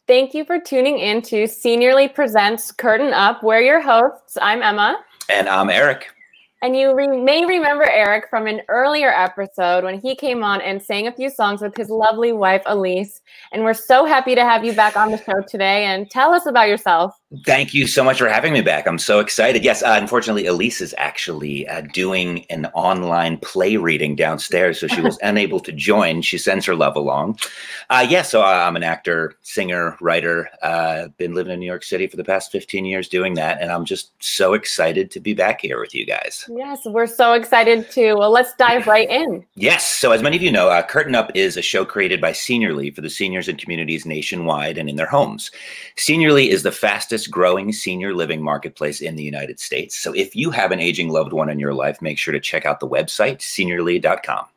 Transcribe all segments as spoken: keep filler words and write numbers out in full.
Thank you for tuning in to Seniorly Presents Curtain Up. We're your hosts. I'm Emma. And I'm Eric. And you re may remember Eric from an earlier episode when he came on and sang a few songs with his lovely wife, Elise. And we're so happy to have you back on the show today. And tell us about yourself. Thank you so much for having me back. I'm so excited. Yes, uh, unfortunately, Elise is actually uh, doing an online play reading downstairs, so she was unable to join. She sends her love along. Uh, yeah, so uh, I'm an actor, singer, writer. Uh, been living in New York City for the past fifteen years doing that, and I'm just so excited to be back here with you guys. Yes, we're so excited too. Well, let's dive right in. Yes, so as many of you know, uh, Curtain Up is a show created by Seniorly for the seniors and communities nationwide and in their homes. Seniorly is the fastest growing senior living marketplace in the United States. So if you have an aging loved one in your life, make sure to check out the website, seniorly dot com.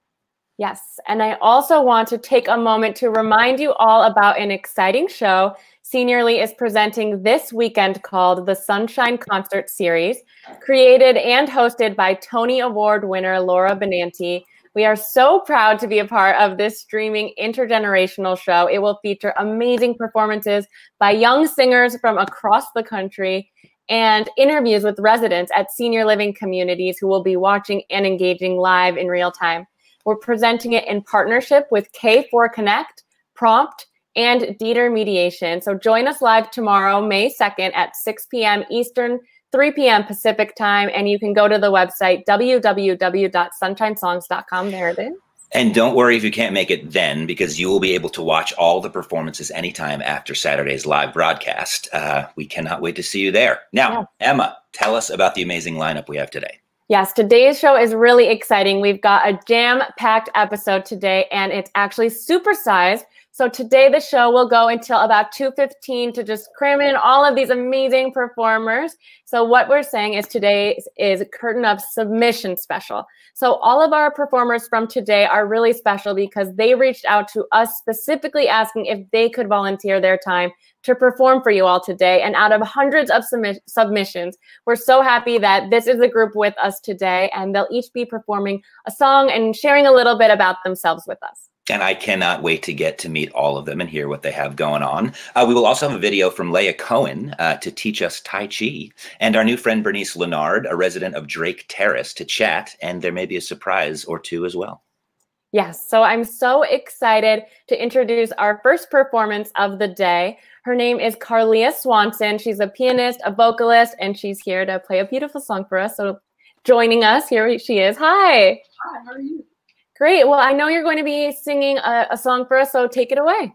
Yes, and I also want to take a moment to remind you all about an exciting show Seniorly is presenting this weekend called the Sunshine Concert Series, created and hosted by Tony Award winner Laura Benanti. We are so proud to be a part of this streaming intergenerational show. It will feature amazing performances by young singers from across the country and interviews with residents at senior living communities who will be watching and engaging live in real time. We're presenting it in partnership with K four Connect, Prompt, and Dieter Mediation. So join us live tomorrow, May second at six p m Eastern, three p m Pacific time, and you can go to the website w w w dot sunshine songs dot com. There it is. And don't worry if you can't make it then, because you will be able to watch all the performances anytime after Saturday's live broadcast. Uh, we cannot wait to see you there. Now, yeah. Emma, tell us about the amazing lineup we have today. Yes, today's show is really exciting. We've got a jam-packed episode today, and it's actually supersized. So today the show will go until about two fifteen to just cram in all of these amazing performers. So what we're saying is today is Curtain Up submission special. So all of our performers from today are really special because they reached out to us specifically asking if they could volunteer their time to perform for you all today. And out of hundreds of submi submissions, we're so happy that this is the group with us today, and they'll each be performing a song and sharing a little bit about themselves with us. And I cannot wait to get to meet all of them and hear what they have going on. Uh, we will also have a video from Leah Cohen uh, to teach us Tai Chi, and our new friend Bernice Leonard, a resident of Drake Terrace, to chat, and there may be a surprise or two as well. Yes, so I'm so excited to introduce our first performance of the day. Her name is Carlia Swanson. She's a pianist, a vocalist, and she's here to play a beautiful song for us. So joining us, here she is. Hi. Hi, how are you? Great. Well, I know you're going to be singing a, a song for us, so take it away.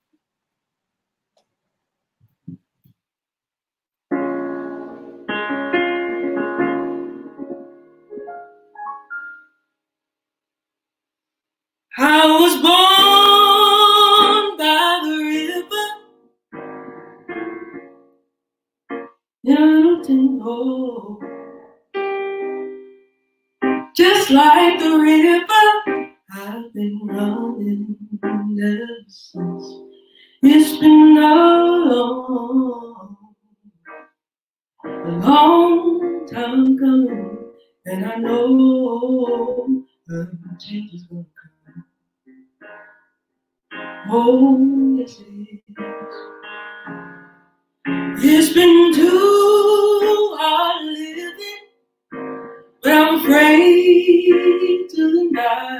I was born by the river, mountain hole, just like the river. I've been running ever since. It's been a long, a long time coming, and I know the change is gonna come. Oh, yes it is. It's been too hard living, but I'm afraid to deny.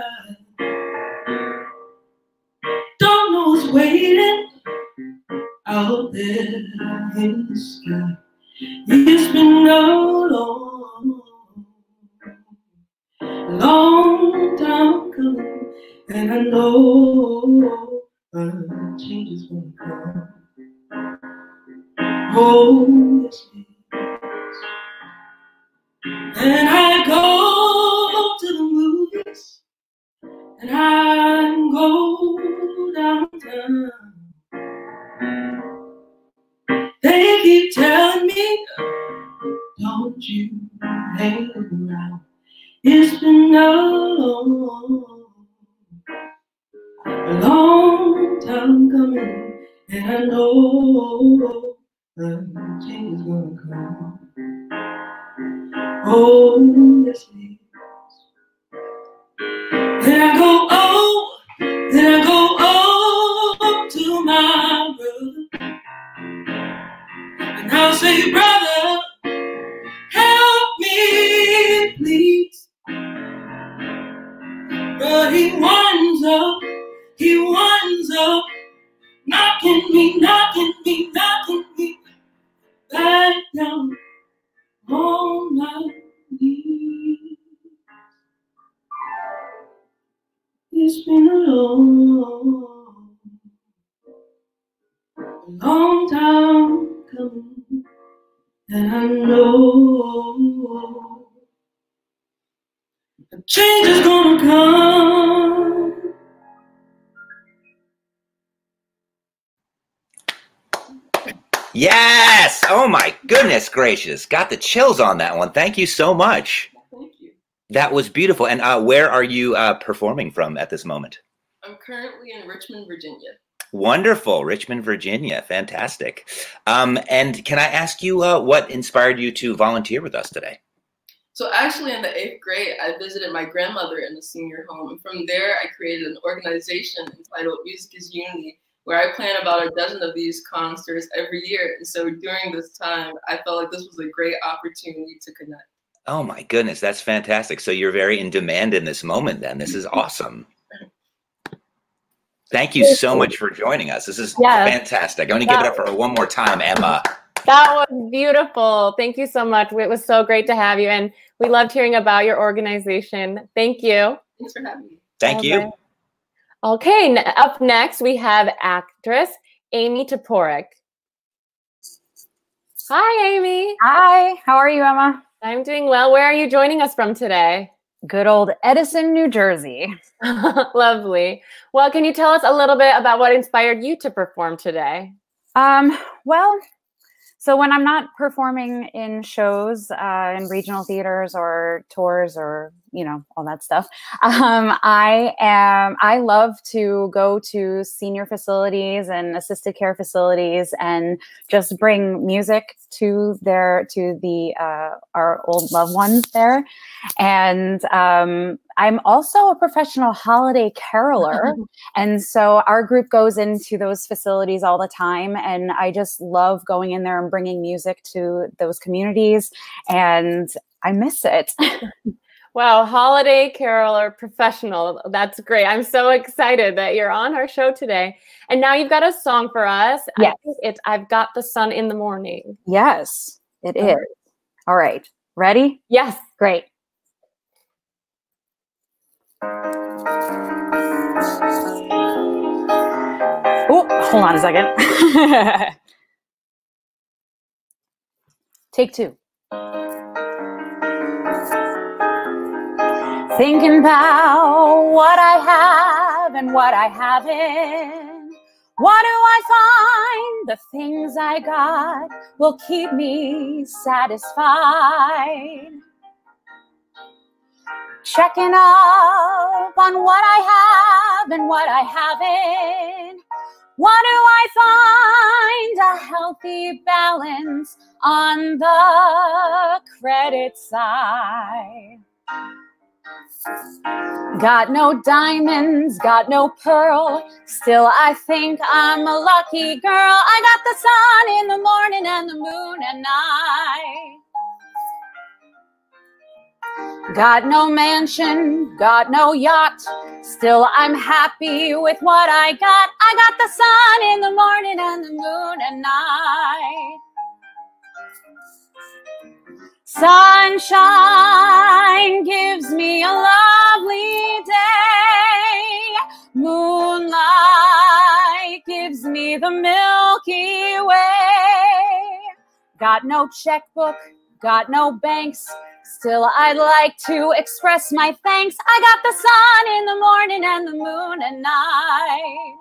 Don't know what's waiting out there in the sky. It's been a long, long time coming, and I know a change is gonna come. Oh, yes it is. And I go to the movies, and I go downtown. They keep telling me, don't you hang around. It's been a long, a long time coming, and I know a change is gonna come. Oh, yes it is. Then I go, oh, then I go, oh, to my brother. And I'll say, brother, help me, please. But he winds up, he winds up, knocking me, knocking me, knocking me back down on my knees. It's been a long, long time coming, and I know a change is gonna come. Yes! Oh my goodness gracious. Got the chills on that one. Thank you so much. Thank you. That was beautiful. And uh, where are you uh, performing from at this moment? I'm currently in Richmond, Virginia. Wonderful. Richmond, Virginia. Fantastic. Um, and can I ask you uh, what inspired you to volunteer with us today? So actually in the eighth grade, I visited my grandmother in the senior home. And from there, I created an organization entitled Music is Unity, where I plan about a dozen of these concerts every year. And so during this time, I felt like this was a great opportunity to connect. Oh my goodness, that's fantastic. So you're very in demand in this moment then. This is awesome. Thank you so much for joining us. This is yes. fantastic. I'm going to give it up for her one more time, Emma. That was beautiful. Thank you so much. It was so great to have you. And we loved hearing about your organization. Thank you. Thanks for having me. Thank All you. right. Okay, up next we have actress Amy Toporek. Hi, Amy. Hi, how are you, Emma? I'm doing well. Where are you joining us from today? Good old Edison, New Jersey. Lovely. Well, can you tell us a little bit about what inspired you to perform today? Um, well, so when I'm not performing in shows, uh, in regional theaters or tours or, you know, all that stuff, um, I am, I love to go to senior facilities and assisted care facilities and just bring music to their, to the, uh, our old loved ones there. And, um, I'm also a professional holiday caroler. And so our group goes into those facilities all the time. And I just love going in there and bringing music to those communities. And I miss it. Wow, holiday caroler professional. That's great. I'm so excited that you're on our show today. And now you've got a song for us. Yes. I think it's I've Got the Sun in the Morning. Yes, it is. All right. Ready? Yes. Great. Oh, hold on a second. Take two. Thinking about what I have and what I haven't. What do I find? The things I got will keep me satisfied. Checking up on what I have and what I haven't. What do I find? A healthy balance on the credit side. Got no diamonds, got no pearl. Still, I think I'm a lucky girl. I got the sun in the morning and the moon at night. Got no mansion, got no yacht. Still, I'm happy with what I got. I got the sun in the morning and the moon at night. Sunshine gives me a lovely day. Moonlight gives me the Milky Way. Got no checkbook, got no banks. Still, I'd like to express my thanks. I got the sun in the morning and the moon at night.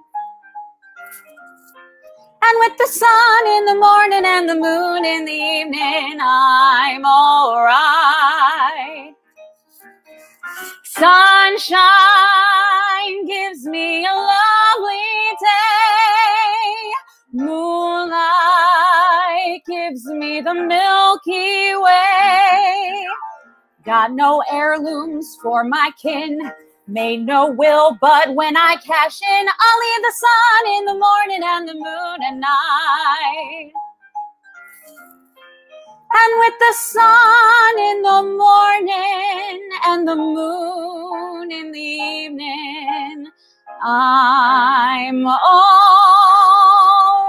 And with the sun in the morning and the moon in the evening, I'm all right. Sunshine gives me a lovely day. Moonlight gives me the Milky Way. Got no heirlooms for my kin. Made no will, but when I cash in, I'll leave the sun in the morning and the moon at night. And with the sun in the morning and the moon in the evening, I'm all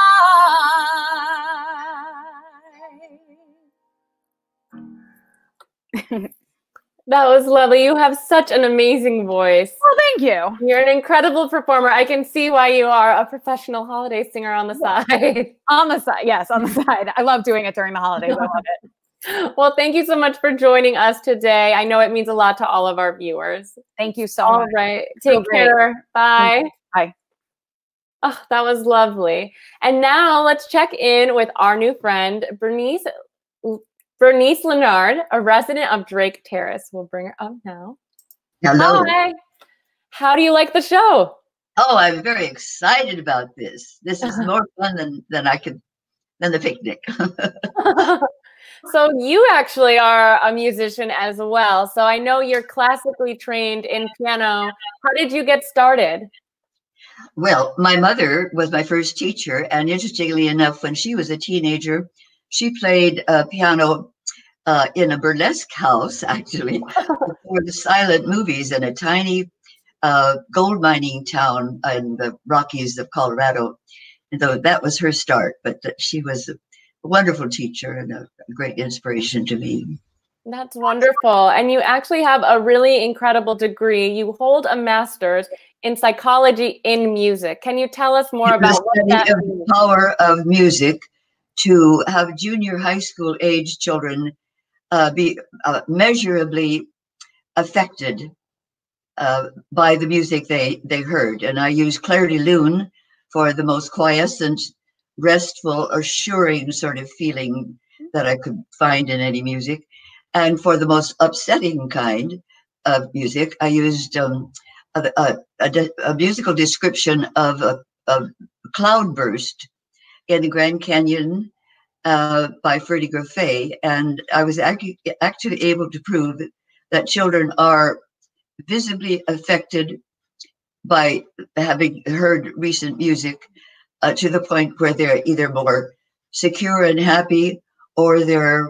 right. That was lovely. You have such an amazing voice. Well, thank you. You're an incredible performer. I can see why you are a professional holiday singer on the side. On the side, yes, on the side. I love doing it during the holidays. I love it. Well, thank you so much for joining us today. I know it means a lot to all of our viewers. Thank you so all much. All right. Take so care. Bye. Bye. Oh, that was lovely. And now let's check in with our new friend, Bernice Bernice Leonard, a resident of Drake Terrace. We'll bring her up now. Hello. Hi. How do you like the show? Oh, I'm very excited about this. This is more fun than, than I could, than the picnic. So you actually are a musician as well. So I know you're classically trained in piano. How did you get started? Well, my mother was my first teacher. And interestingly enough, when she was a teenager, she played uh, piano uh, in a burlesque house, actually, for the silent movies in a tiny uh, gold mining town in the Rockies of Colorado. And so that was her start. But she was a wonderful teacher and a great inspiration to me. That's wonderful. And you actually have a really incredible degree. You hold a master's in psychology in music. Can you tell us more about what that of means? The power of music to have junior high school age children uh, be uh, measurably affected uh, by the music they, they heard. And I use Claire de Lune for the most quiescent, restful, assuring sort of feeling that I could find in any music. And for the most upsetting kind of music, I used um, a, a, a, a musical description of a, a cloudburst in the Grand Canyon uh, by Freddie Graffet. And I was ac actually able to prove that children are visibly affected by having heard recent music uh, to the point where they're either more secure and happy, or they're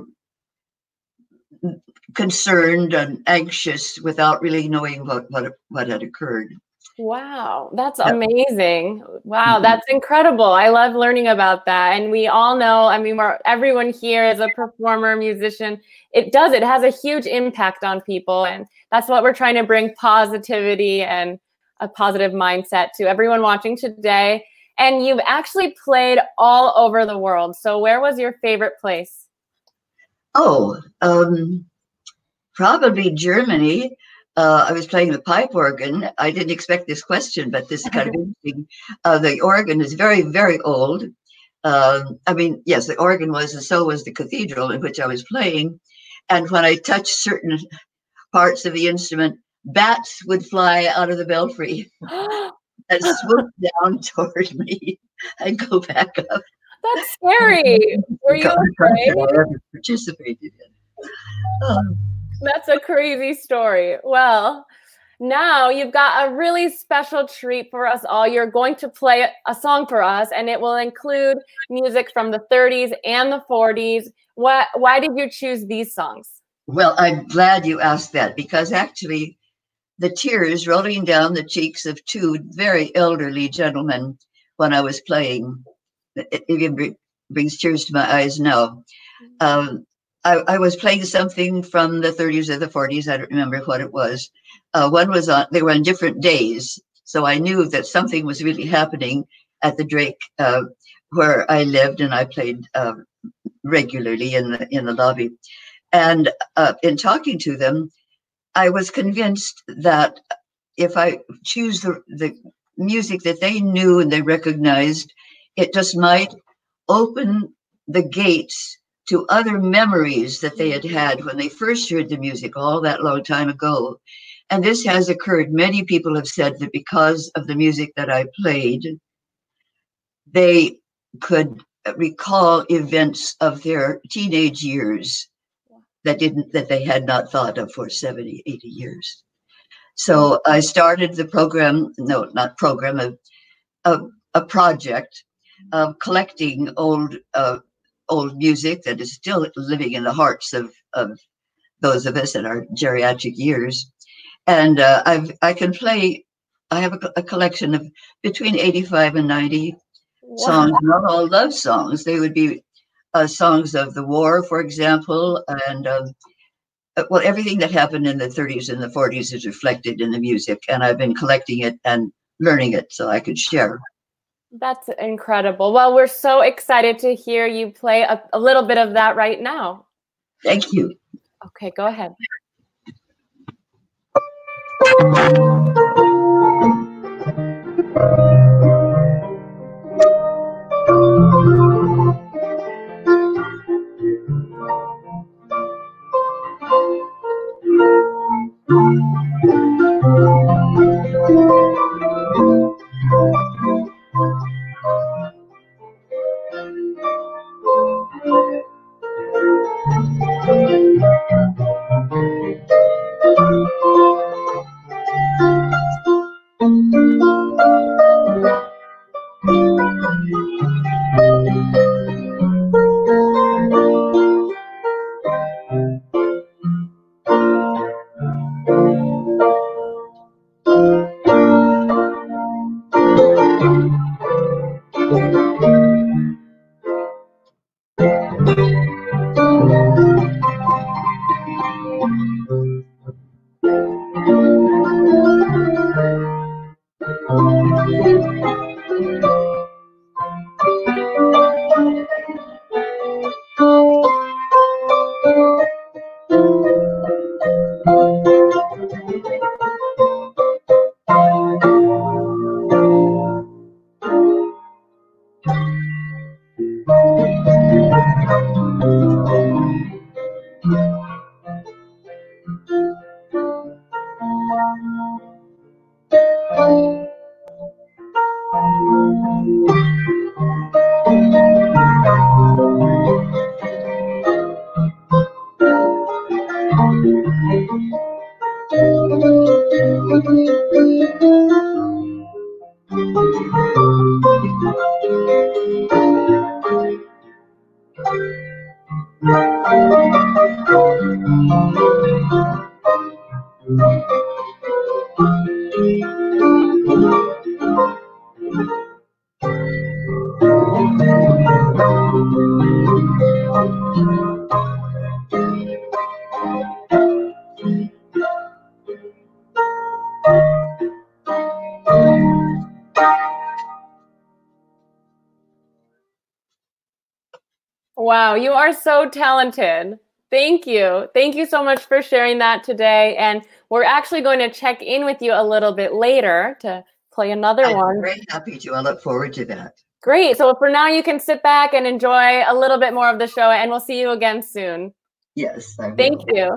concerned and anxious without really knowing what, what, what had occurred. Wow, that's amazing. Wow, that's incredible. I love learning about that. And we all know, I mean, we're, everyone here is a performer, musician. It does, it has a huge impact on people. And that's what we're trying to bring positivity and a positive mindset to everyone watching today. And you've actually played all over the world. So where was your favorite place? Oh, um, probably Germany. Uh, I was playing the pipe organ. I didn't expect this question, but this is kind of interesting. Uh, the organ is very, very old. Um, I mean, yes, the organ was, and so was the cathedral in which I was playing. And when I touched certain parts of the instrument, bats would fly out of the belfry and swoop down toward me and go back up. That's scary. Were you afraid? I ever participated in. Um, That's a crazy story. Well, now you've got a really special treat for us all. You're going to play a song for us, and it will include music from the thirties and the forties. What, why did you choose these songs? Well, I'm glad you asked that, because actually the tears rolling down the cheeks of two very elderly gentlemen when I was playing, it even brings tears to my eyes now. Um, I, I was playing something from the thirties or the forties. I don't remember what it was. Uh, one was on, they were on different days. So I knew that something was really happening at the Drake uh, where I lived, and I played uh, regularly in the, in the lobby. And uh, in talking to them, I was convinced that if I choose the, the music that they knew and they recognized, it just might open the gates to other memories that they had had when they first heard the music all that long time ago. And this has occurred. Many people have said that because of the music that I played, they could recall events of their teenage years that didn't, that they had not thought of for seventy, eighty years. So I started the program, no, not program, a, a, a project of collecting old uh, old music that is still living in the hearts of, of those of us in our geriatric years. And uh, I've, I can play, I have a, a collection of between eighty-five and ninety wow. songs, not all love songs. They would be uh, songs of the war, for example, and um, well, everything that happened in the thirties and the forties is reflected in the music. And I've been collecting it and learning it so I could share. That's incredible. Well, we're so excited to hear you play a, a little bit of that right now. Thank you. Okay, go ahead. Wow, you are so talented. Thank you. Thank you so much for sharing that today. And we're actually going to check in with you a little bit later to play another I'm one. I'm very happy to. I look forward to that. Great. So for now, you can sit back and enjoy a little bit more of the show, and we'll see you again soon. Yes, I will. Thank you.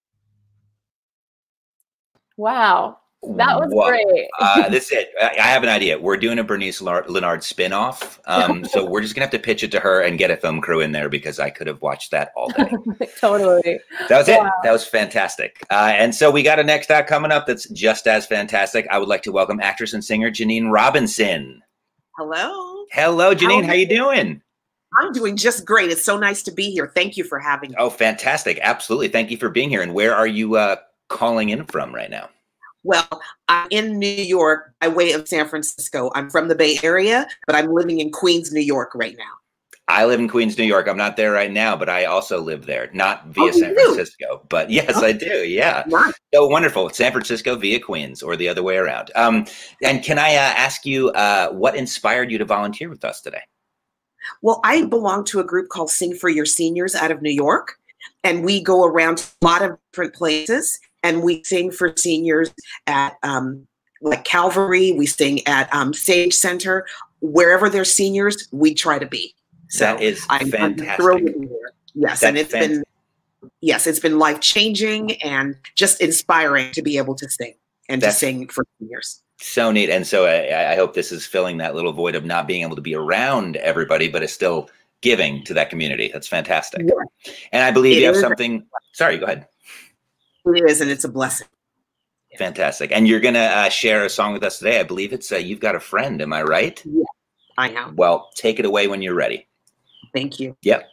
Wow. That was Whoa. great. uh, that's it. I I have an idea. We're doing a Bernice Lar- Leonard spinoff. Um, so we're just going to have to pitch it to her and get a film crew in there because I could have watched that all day. Totally. That was Wow. it. That was fantastic. Uh, and so we got a next act coming up that's just as fantastic. I would like to welcome actress and singer Janine Robinson. Hello. Hello, Janine. How How you doing? I'm doing just great. It's so nice to be here. Thank you for having me. Oh, fantastic. Absolutely. Thank you for being here. And where are you uh, calling in from right now? Well, I'm in New York by way of San Francisco. I'm from the Bay Area, but I'm living in Queens, New York right now. I live in Queens, New York. I'm not there right now, but I also live there, not via Oh, you San do? Francisco. But yes, I do. Yeah. Nice. So wonderful. San Francisco via Queens or the other way around. Um, and can I uh, ask you uh, what inspired you to volunteer with us today? Well, I belong to a group called Sing for Your Seniors out of New York, and we go around to a lot of different places, and we sing for seniors at um, like Calvary. We sing at um, Sage Center. Wherever there's seniors, we try to be. So That is I'm, I'm fantastic. thrilled to be here. Yes, That's and it's fant- been yes, it's been life changing and just inspiring to be able to sing and That's- to sing for seniors. So neat. And so I, I hope this is filling that little void of not being able to be around everybody, but is still giving to that community. That's fantastic. Yeah. And I believe It you have is. something. Sorry, go ahead. It is, and it's a blessing. Fantastic. And you're going to uh, share a song with us today. I believe it's uh, You've Got a Friend. Am I right? Yeah, I am. Well, take it away when you're ready. Thank you. Yep.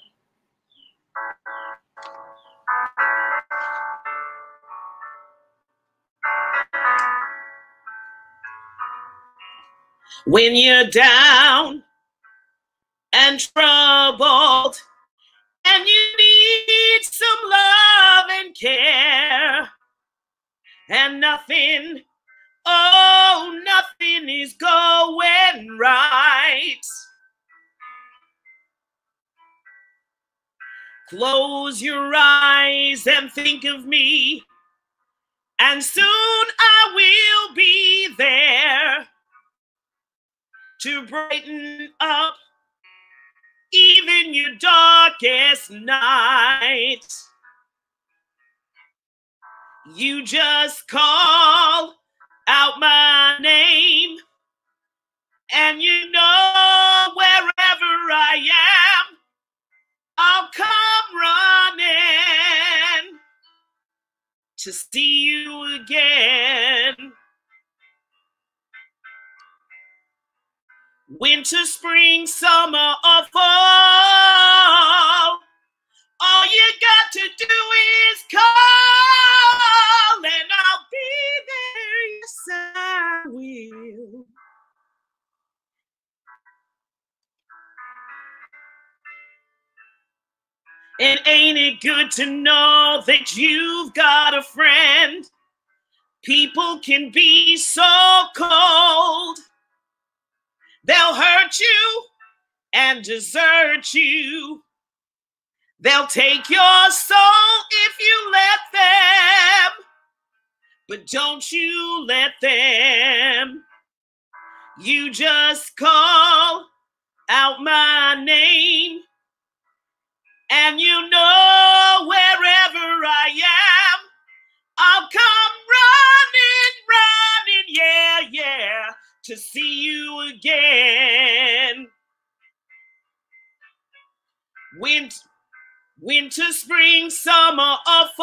When you're down and troubled and you need some love and care, and nothing, oh, nothing is going right, close your eyes and think of me, and soon I will be there to brighten up even your darkest night. You just call out my name, and you know wherever I am, I'll come running to see you again. Winter, spring, summer, or fall, all you got to do is call, and I'll be there. Yes, I will. And ain't it good to know that you've got a friend? People can be so cold. They'll hurt you and desert you. They'll take your soul if you let them. But don't you let them. You just call out my name, and you know wherever I am, I'll come running, running, yeah, yeah, to see you again. Winter, winter, spring, summer, or fall,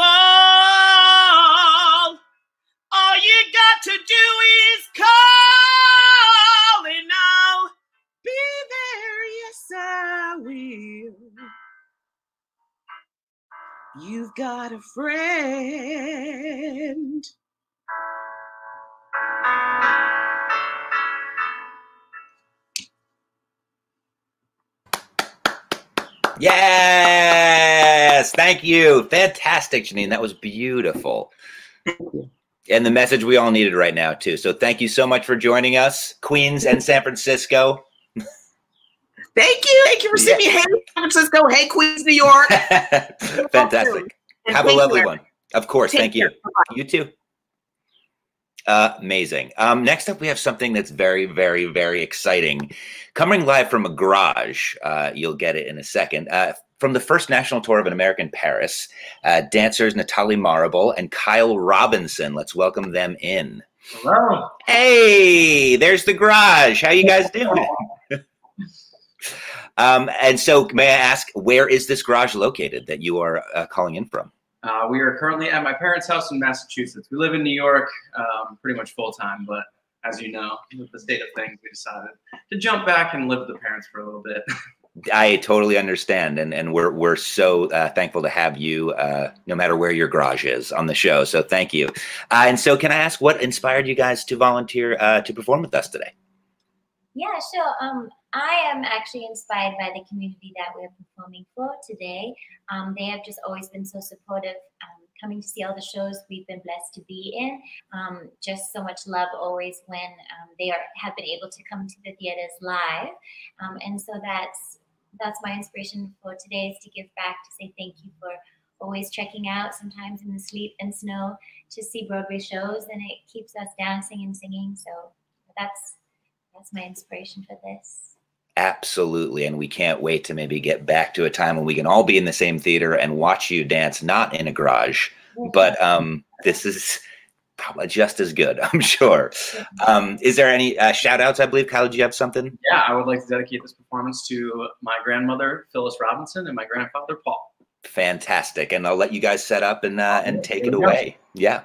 all you got to do is call, and I'll be there, yes, I will. You've got a friend. Yes, thank you. Fantastic, Janine. That was beautiful. And the message we all needed right now, too. So thank you so much for joining us, Queens and San Francisco. Thank you. Thank you for seeing Yeah. me. Hey, San Francisco. Hey, Queens, New York. Fantastic. And Have a thank lovely you. one. Of course. Take Thank you. care. Bye-bye. You too. Uh, amazing. Um, next up, we have something that's very, very, very exciting. Coming live from a garage, uh, you'll get it in a second. Uh, from the first national tour of An American Paris, uh, dancers Natalie Marable and KAHLO Robinson. Let's welcome them in. Hello. Hey, there's the garage. How you guys doing? um, and so, may I ask, where is this garage located that you are uh, calling in from? Uh, we are currently at my parents' house in Massachusetts. We live in New York um, pretty much full time, but as you know, with the state of things, we decided to jump back and live with the parents for a little bit. I totally understand, and and we're we're so uh, thankful to have you, uh, no matter where your garage is, on the show. So thank you. Uh, and so, can I ask what inspired you guys to volunteer uh, to perform with us today? Yeah, sure. Um, I am actually inspired by the community that we're performing for today. Um, they have just always been so supportive, um, coming to see all the shows we've been blessed to be in. Um, just so much love always when um, they are have been able to come to the theaters live. Um, and so that's that's my inspiration for today, is to give back, to say thank you for always checking out, sometimes in the sleet and snow, to see Broadway shows, and it keeps us dancing and singing. So that's That's my inspiration for this. Absolutely. And we can't wait to maybe get back to a time when we can all be in the same theater and watch you dance, not in a garage, but um, this is probably just as good, I'm sure. Um, is there any uh, shout outs? I believe, Kyle, do you have something? Yeah, I would like to dedicate this performance to my grandmother, Phyllis Robinson, and my grandfather, Paul. Fantastic. And I'll let you guys set up and, uh, and take Here it we go. away. Yeah.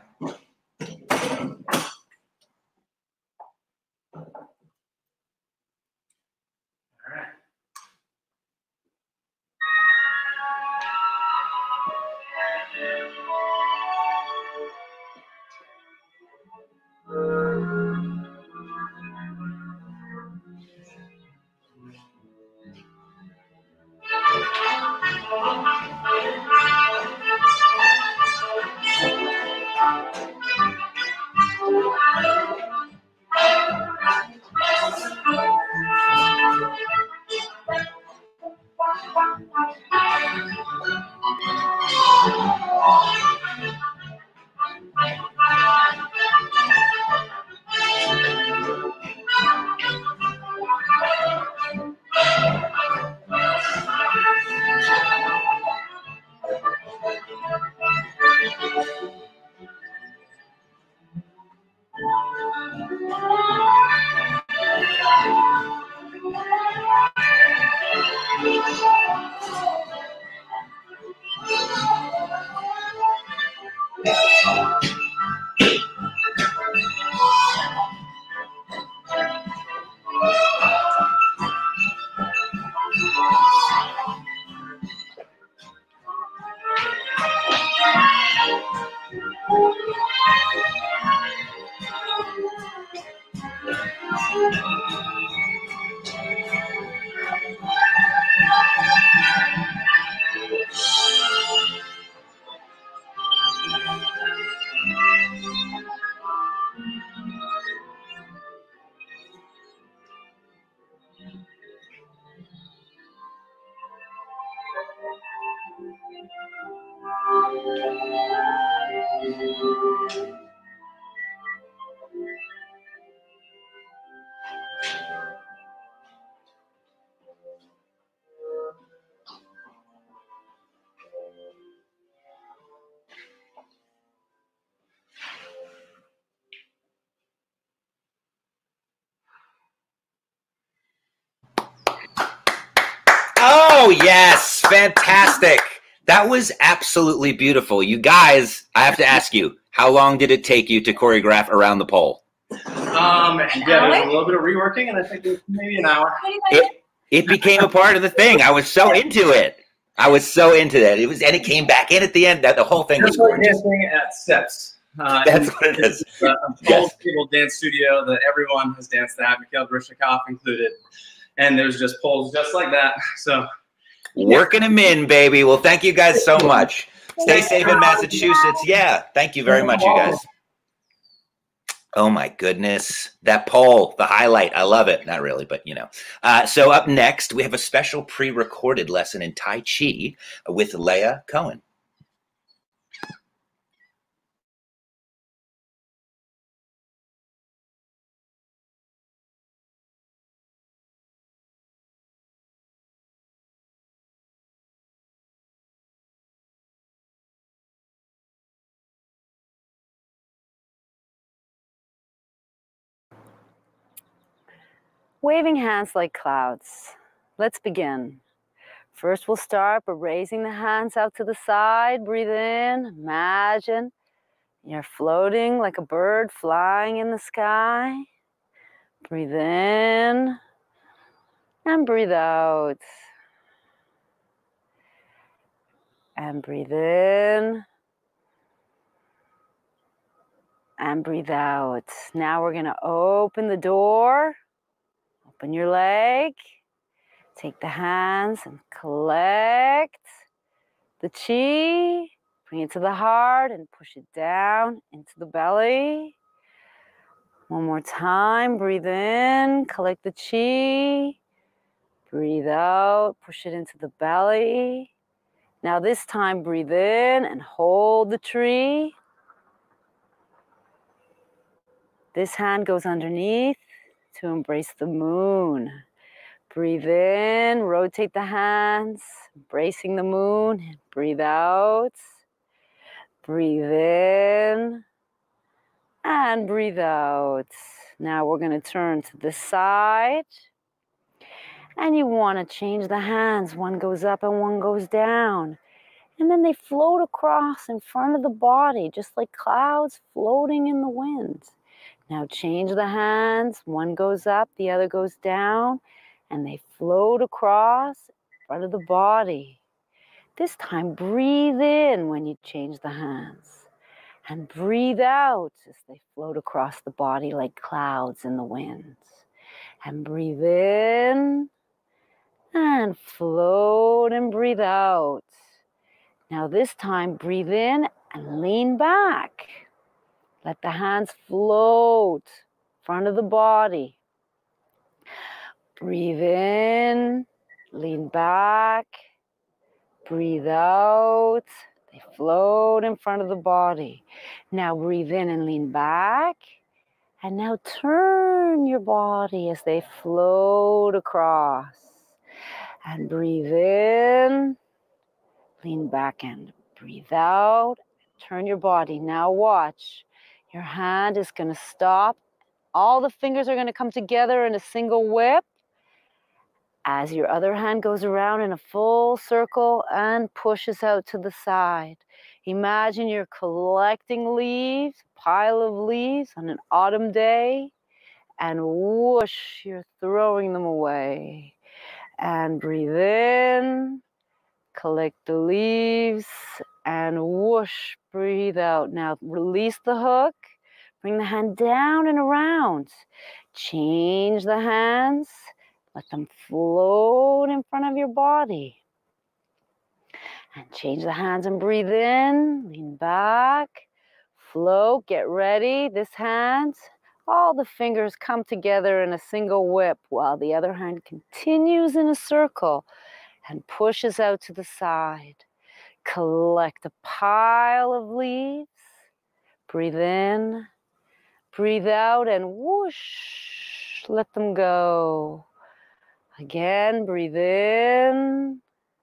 Oh, yes. Fantastic. That was absolutely beautiful. You guys, I have to ask you, how long did it take you to choreograph Around the Pole? Um, yeah, there's a little bit of reworking, and I think it was maybe an hour. It, it became a part of the thing. I was so into it. I was so into that. It was, and it came back in at the end. That the whole thing was gorgeous. Dancing at steps. Uh, That's what it is. It's a Yes. table dance studio that everyone has danced at, Mikhail Grishnikov included. And there's just poles just like that. So Working them in, baby. Well, thank you guys so much. Stay safe in Massachusetts. Yeah, thank you very much, you guys. Oh my goodness. That pole, the highlight. I love it. Not really, but you know. Uh, so up next, we have a special pre-recorded lesson in Tai Chi with Leah Cohen. Waving hands like clouds. Let's begin. First, we'll start by raising the hands out to the side. Breathe in. Imagine you're floating like a bird flying in the sky. Breathe in and breathe out. And breathe in and breathe out. Now we're going to open the door. Open your leg. Take the hands and collect the chi. Bring it to the heart and push it down into the belly. One more time. Breathe in. Collect the chi. Breathe out. Push it into the belly. Now this time, breathe in and hold the tree. This hand goes underneath to embrace the moon. Breathe in, rotate the hands, embracing the moon. Breathe out. Breathe in and breathe out. Now we're going to turn to this side. And you want to change the hands. One goes up and one goes down. And then they float across in front of the body, just like clouds floating in the wind. Now change the hands. One goes up, the other goes down. And they float across in front of the body. This time, breathe in when you change the hands. And breathe out as they float across the body like clouds in the wind. And breathe in. And float and breathe out. Now this time, breathe in and lean back. Let the hands float in front of the body. Breathe in, lean back, breathe out. They float in front of the body. Now breathe in and lean back. And now turn your body as they float across. And breathe in, lean back and breathe out. Turn your body. Now watch. Your hand is going to stop. All the fingers are going to come together in a single whip. As your other hand goes around in a full circle and pushes out to the side. Imagine you're collecting leaves, pile of leaves on an autumn day, and whoosh, you're throwing them away. And breathe in, collect the leaves, and whoosh, breathe out. Now release the hook, bring the hand down and around. Change the hands, let them float in front of your body. And change the hands and breathe in, lean back, float, get ready. This hand, all the fingers come together in a single whip while the other hand continues in a circle and pushes out to the side. Collect a pile of leaves. Breathe in, breathe out, and whoosh, let them go. Again, breathe in.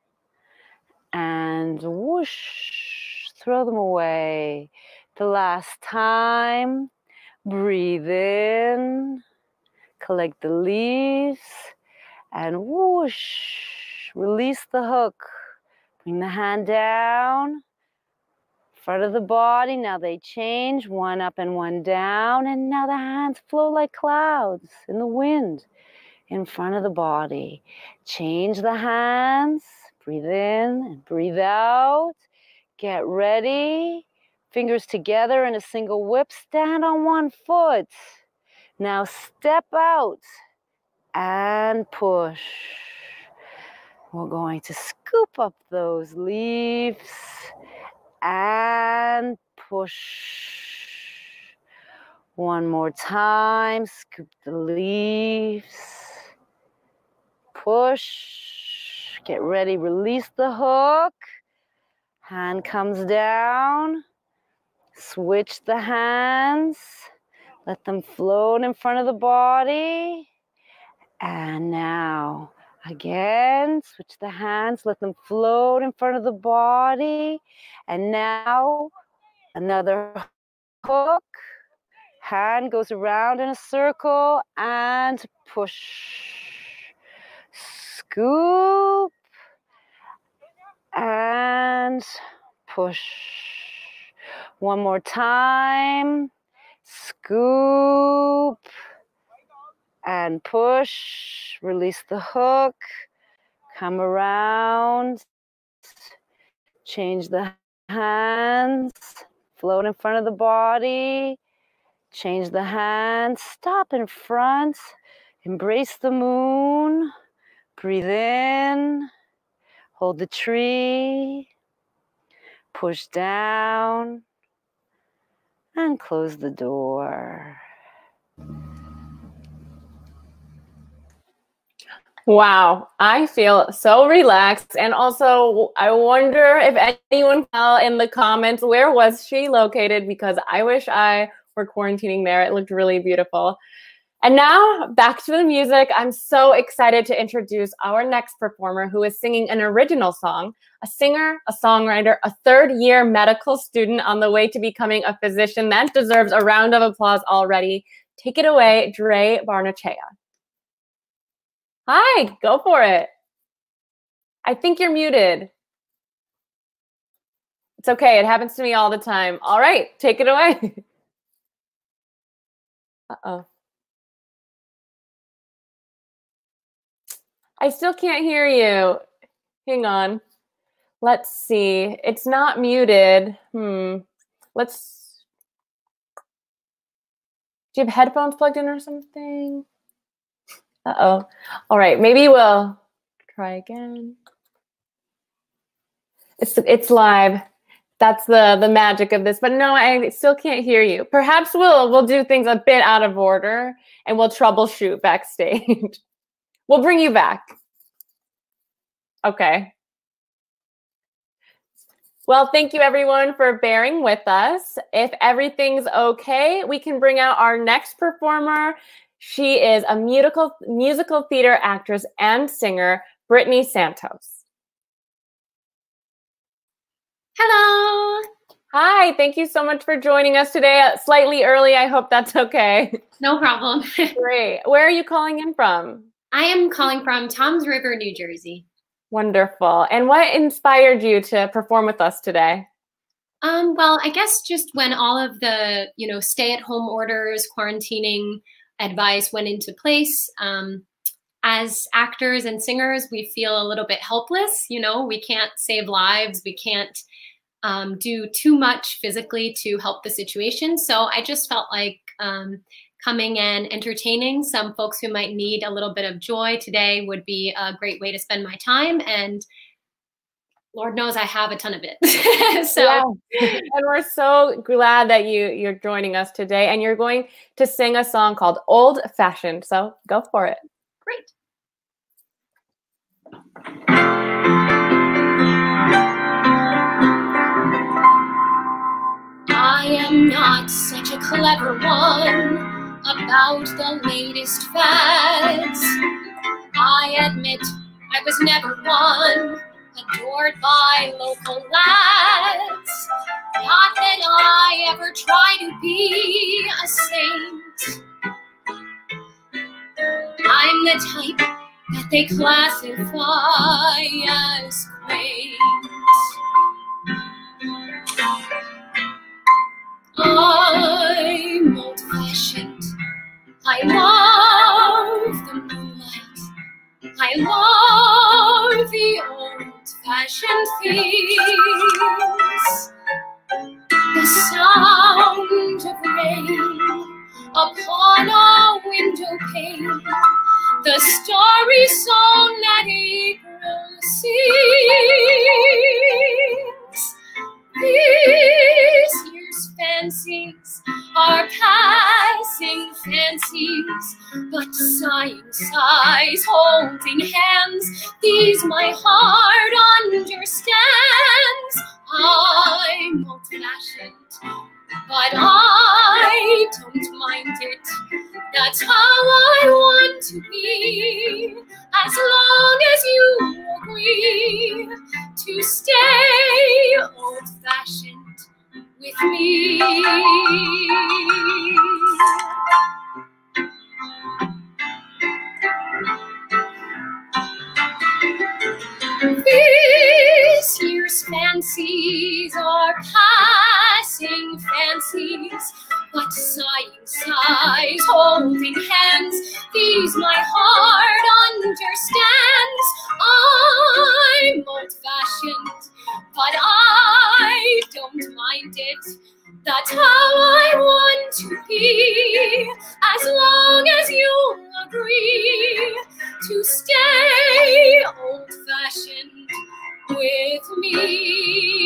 And whoosh, throw them away. The last time, breathe in, collect the leaves, and whoosh, release the hook. Bring the hand down, front of the body. Now they change, one up and one down, and now the hands flow like clouds in the wind in front of the body. Change the hands. Breathe in and breathe out. Get ready. Fingers together in a single whip. Stand on one foot. Now step out and push. We're going to scoop up those leaves and push. One more time. Scoop the leaves. Push. Get ready, release the hook. Hand comes down. Switch the hands. Let them float in front of the body. And now, again, switch the hands. Let them float in front of the body. And now, another hook. Hand goes around in a circle and push. Scoop. And push. One more time. Scoop. And push. Release the hook. Come around. Change the hands. Float in front of the body. Change the hands. Stop in front. Embrace the moon. Breathe in. Hold the tree. Push down. And close the door. Wow, I feel so relaxed. And also, I wonder if anyone fell in the comments, where was she located? Because I wish I were quarantining there. It looked really beautiful. And now back to the music. I'm so excited to introduce our next performer, who is singing an original song, a singer, a songwriter, a third year medical student on the way to becoming a physician. That deserves a round of applause already. Take it away, Dre Barnechea. Hi, go for it. I think you're muted. It's okay, it happens to me all the time. All right, take it away. Uh-oh. I still can't hear you. Hang on. Let's see. It's not muted. Hmm. Let's. Do you have headphones plugged in or something? Uh-oh. All right. Maybe we'll try again. It's it's live. That's the the magic of this. But no, I still can't hear you. Perhaps we'll we'll do things a bit out of order and we'll troubleshoot backstage. We'll bring you back. Okay. Well, thank you everyone for bearing with us. If everything's okay, we can bring out our next performer. She is a musical musical theater actress and singer, Brittany Santos. Hello. Hi, thank you so much for joining us today. Uh, slightly early, I hope that's okay. No problem. Great. Where are you calling in from? I am calling from Toms River, New Jersey. Wonderful. And what inspired you to perform with us today? Um, well, I guess just when all of the, you know, stay-at-home orders, quarantining advice went into place, um, as actors and singers, we feel a little bit helpless. You know, we can't save lives. We can't um, do too much physically to help the situation. So I just felt like um, coming and entertaining some folks who might need a little bit of joy today would be a great way to spend my time. And Lord knows I have a ton of it. So, yeah. And we're so glad that you, you're joining us today, and you're going to sing a song called Old Fashioned. So go for it. Great. I am not such a clever one about the latest fads. I admit I was never one adored by local lads. Not that I ever try to be a saint. I'm the type that they classify as quaint. I'm old-fashioned. I love the moonlight. I love the old-fashioned things. The sound of rain upon a window pane. The starry song that April sings. This year's fancies are passing fancies, but sighing sighs, holding hands, these my heart understands. I'm old-fashioned, but I don't mind it. That's how I want to be, as long as you agree to stay old-fashioned with me. This year's fancies are passing fancies, but sighing sighs, holding hands, these my heart understands. I'm old-fashioned, but I don't mind it. That's how I want to be, as long as you agree to stay old-fashioned with me.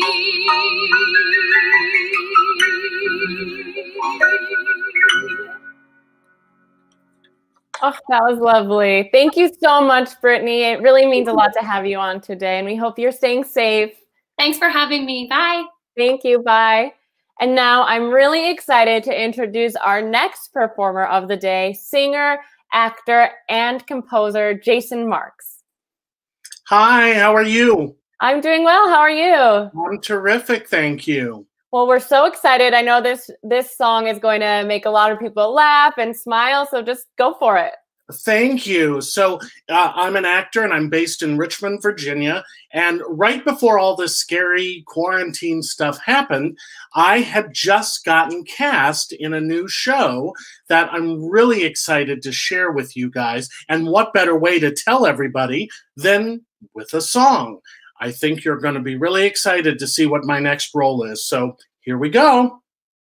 Oh, that was lovely. Thank you so much, Brittany. It really means a lot to have you on today, and we hope you're staying safe. Thanks for having me. Bye. Thank you. Bye. And now I'm really excited to introduce our next performer of the day, singer, actor, and composer, Jason Marks. Hi, how are you? I'm doing well. How are you? I'm terrific, thank you. Well, we're so excited. I know this this song is going to make a lot of people laugh and smile, so just go for it. Thank you. So uh, I'm an actor and I'm based in Richmond, Virginia. And right before all this scary quarantine stuff happened, I had just gotten cast in a new show that I'm really excited to share with you guys. And what better way to tell everybody than with a song? I think you're going to be really excited to see what my next role is. So here we go.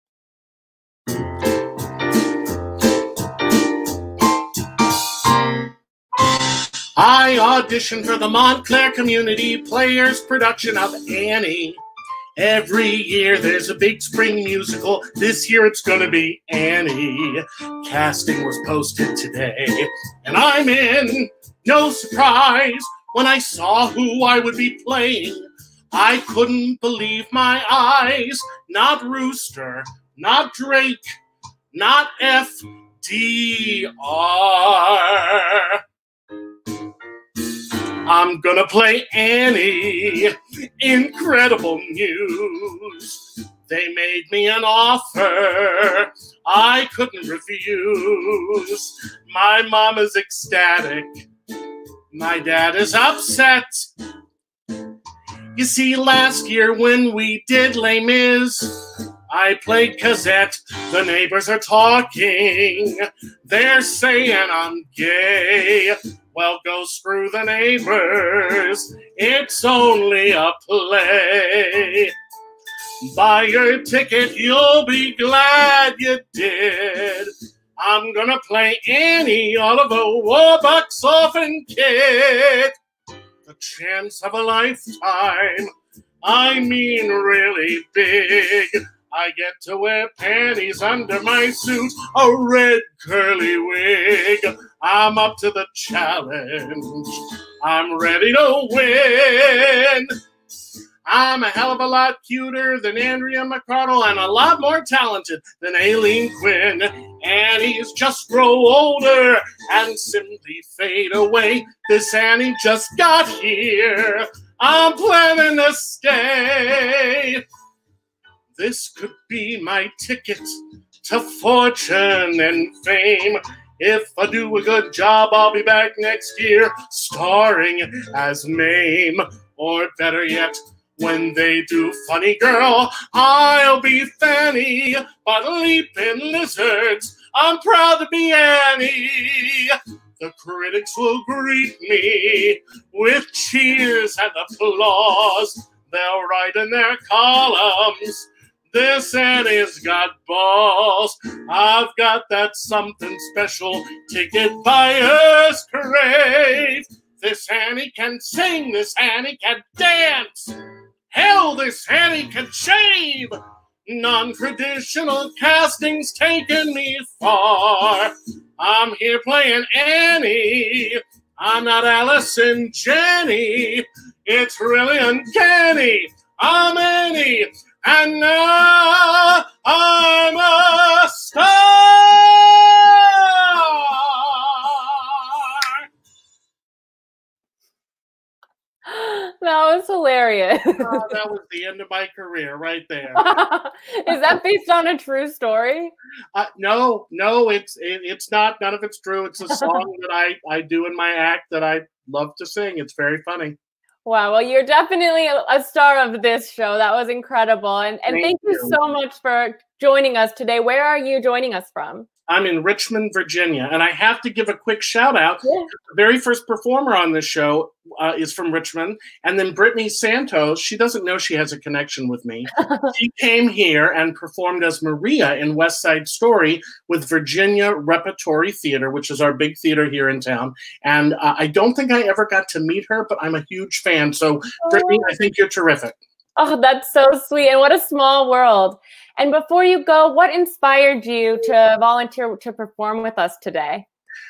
I auditioned for the Montclair Community Players production of Annie. Every year there's a big spring musical. This year it's gonna be Annie. Casting was posted today, and I'm in. No surprise when I saw who I would be playing. I couldn't believe my eyes. Not Rooster, not Drake, not F D R. I'm gonna play Annie. Incredible news. They made me an offer I couldn't refuse. My mom is ecstatic. My dad is upset. You see, last year when we did Les Mis, I played Cosette. The neighbors are talking. They're saying I'm gay. Well, go screw the neighbors. It's only a play. Buy your ticket, you'll be glad you did. I'm gonna play Annie, Oliver Warbucks orphan kid. The chance of a lifetime, I mean really big. I get to wear panties under my suit, a red curly wig. I'm up to the challenge. I'm ready to win. I'm a hell of a lot cuter than Andrea McCardle and a lot more talented than Aileen Quinn. Annie's just grow older and simply fade away. This Annie just got here. I'm planning to stay. This could be my ticket to fortune and fame. If I do a good job, I'll be back next year starring as Mame. Or better yet, when they do Funny Girl, I'll be Fanny. But leaping lizards, I'm proud to be Annie. The critics will greet me with cheers and applause. They'll write in their columns, this Annie's got balls. I've got that something special ticket buyer's crave. This Annie can sing, this Annie can dance. Hell, this Annie can shave. Non-traditional casting's taken me far. I'm here playing Annie. I'm not Allison Jenny. It's really uncanny. I'm Annie, and now I'm a star. That was hilarious. Oh, that was the end of my career right there. Is that based on a true story? Uh, no, no, it's it, it's not. None of it's true. It's a song that I, I do in my act that I love to sing. It's very funny. Wow. Well, you're definitely a, a star of this show. That was incredible. And, and thank, thank you. you so much for joining us today. Where are you joining us from? I'm in Richmond, Virginia, and I have to give a quick shout out. Yeah. The very first performer on this show uh, is from Richmond, and then Brittany Santos, she doesn't know she has a connection with me. She came here and performed as Maria in West Side Story with Virginia Repertory Theater, which is our big theater here in town. And uh, I don't think I ever got to meet her, but I'm a huge fan. So, oh. Brittany, I think you're terrific. Oh, that's so sweet. And what a small world. And before you go, what inspired you to volunteer to perform with us today?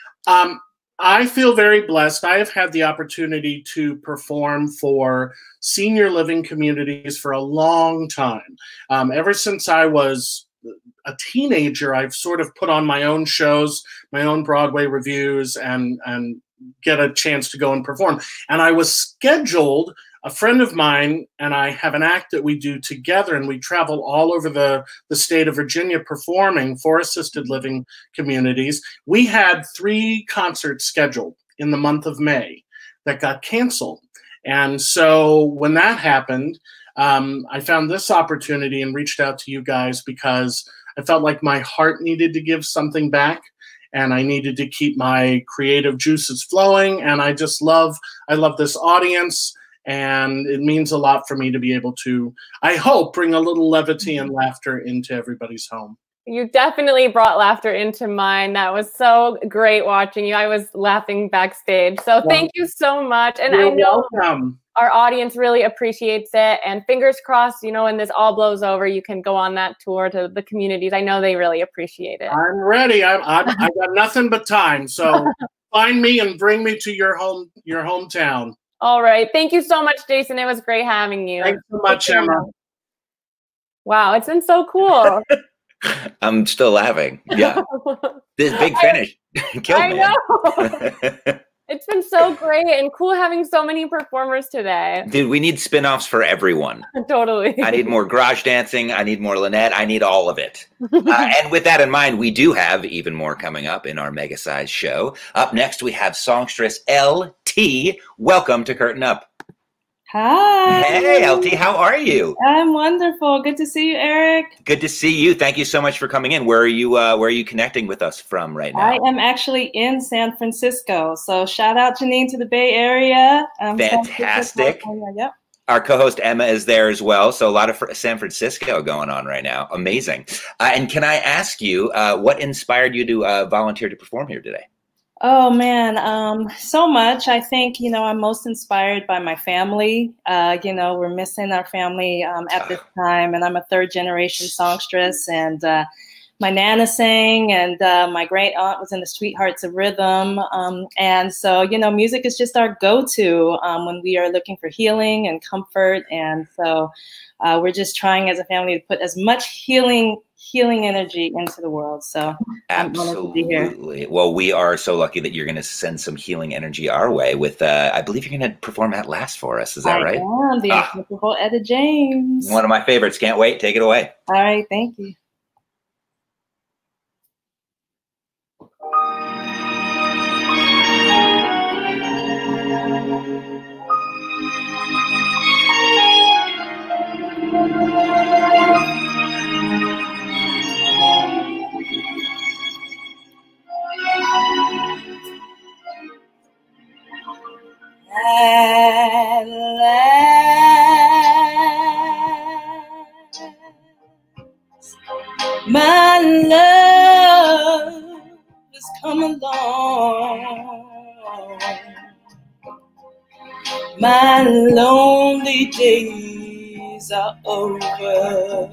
Um, I feel very blessed. I have had the opportunity to perform for senior living communities for a long time. Um, ever since I was a teenager, I've sort of put on my own shows, my own Broadway reviews, and, and get a chance to go and perform. And I was scheduled. A friend of mine and I have an act that we do together, and we travel all over the, the state of Virginia performing for assisted living communities. We had three concerts scheduled in the month of May that got canceled. And so when that happened, um, I found this opportunity and reached out to you guys because I felt like my heart needed to give something back. And I needed to keep my creative juices flowing. And I just love, I love this audience. And it means a lot for me to be able to, I hope, bring a little levity and laughter into everybody's home. You definitely brought laughter into mine. That was so great watching you. I was laughing backstage. So well, thank you so much. And I know welcome. Our audience really appreciates it. And fingers crossed, you know, when this all blows over, you can go on that tour to the communities. I know they really appreciate it. I'm ready. I'm, I'm, I've got nothing but time. So find me and bring me to your home, your hometown. All right. Thank you so much, Jason. It was great having you. Thanks so much, Emma. Wow, it's been so cool. I'm still laughing. Yeah. This big finish. Killed I me. know. It's been so great and cool having so many performers today. Dude, we need spin-offs for everyone. Totally. I need more garage dancing. I need more Lynette. I need all of it. uh, and with that in mind, we do have even more coming up in our mega size show. Up next, we have songstress L T. Welcome to Curtain Up. Hi. Hey, L T, how are you? I'm wonderful. Good to see you, Eric. Good to see you. Thank you so much for coming in. Where are you? Uh, where are you connecting with us from right now? I am actually in San Francisco. So shout out Janine to the Bay Area. Um, Fantastic. Yep. Our co-host Emma is there as well. So a lot of San Francisco going on right now. Amazing. Uh, and can I ask you, uh, what inspired you to uh, volunteer to perform here today? Oh man, um, so much. I think, you know, I'm most inspired by my family. Uh, you know, we're missing our family um, at this time, and I'm a third generation songstress, and uh, my Nana sang, and uh, my great aunt was in the Sweethearts of Rhythm. Um, and so, you know, music is just our go-to um, when we are looking for healing and comfort. And so uh, we're just trying as a family to put as much healing healing energy into the world. So absolutely. Well, we are so lucky that you're going to send some healing energy our way with, uh, I believe you're going to perform At Last for us. Is that I right? I am the ah, incomparable Etta James. One of my favorites. Can't wait. Take it away. All right. Thank you. At last, my love has come along. My lonely days are over,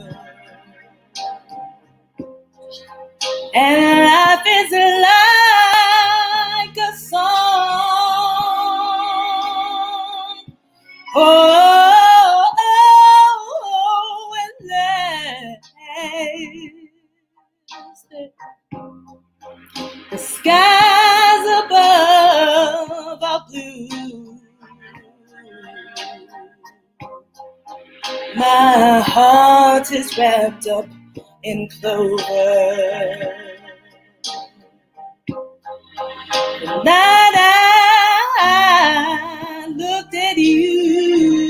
and life is like a song. Oh, oh, oh, and last, the skies above are blue. My heart is wrapped up in clover. The night I looked at you,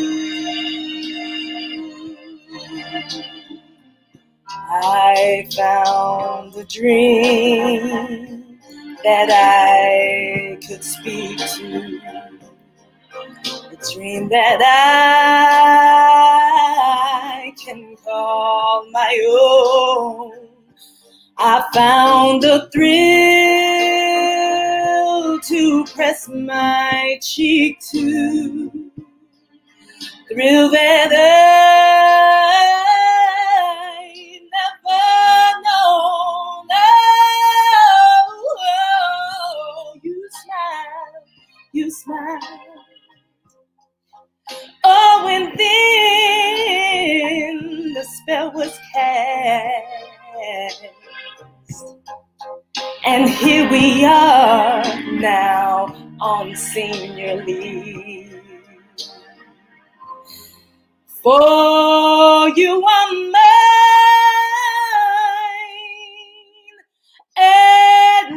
I found a dream that I could speak to, a dream that I can call my own. I found a thrill to press my cheek to, thrill that I never known. Oh, you smile, you smile. Oh, and then the spell was cast, and here we are now on senior leave. For you are mine at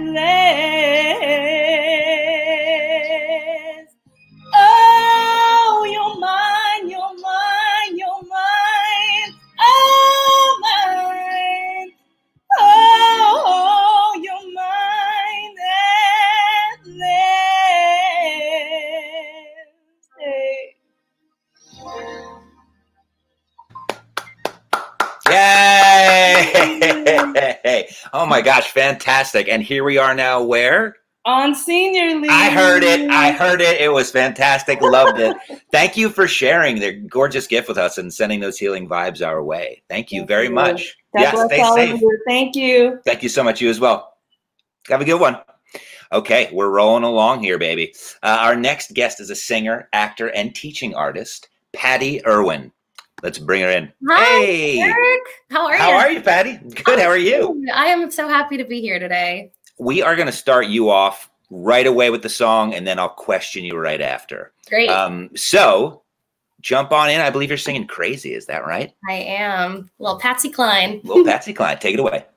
last. Oh, you're mine, you're mine, you're mine. Oh, mine. Oh, you're mine at last. Hey. Yay! Oh my gosh, fantastic. And here we are now where? On senior leave. I heard it. I heard it. It was fantastic. Loved it. Thank you for sharing their gorgeous gift with us and sending those healing vibes our way. Thank you Thank very you. much. God Yeah, bless stay all of safe. you. Thank you. Thank you so much. You as well. Have a good one. Okay, we're rolling along here, baby. Uh, our next guest is a singer, actor, and teaching artist, Patty Irwin. Let's bring her in. Hi, hey, Eric. How are you? How are you, Patty? Good. How are you? I am so happy to be here today. We are going to start you off right away with the song, and then I'll question you right after. Great. Um, so jump on in. I believe you're singing Crazy. Is that right? I am. Little Patsy Cline. Little Patsy Cline. Take it away.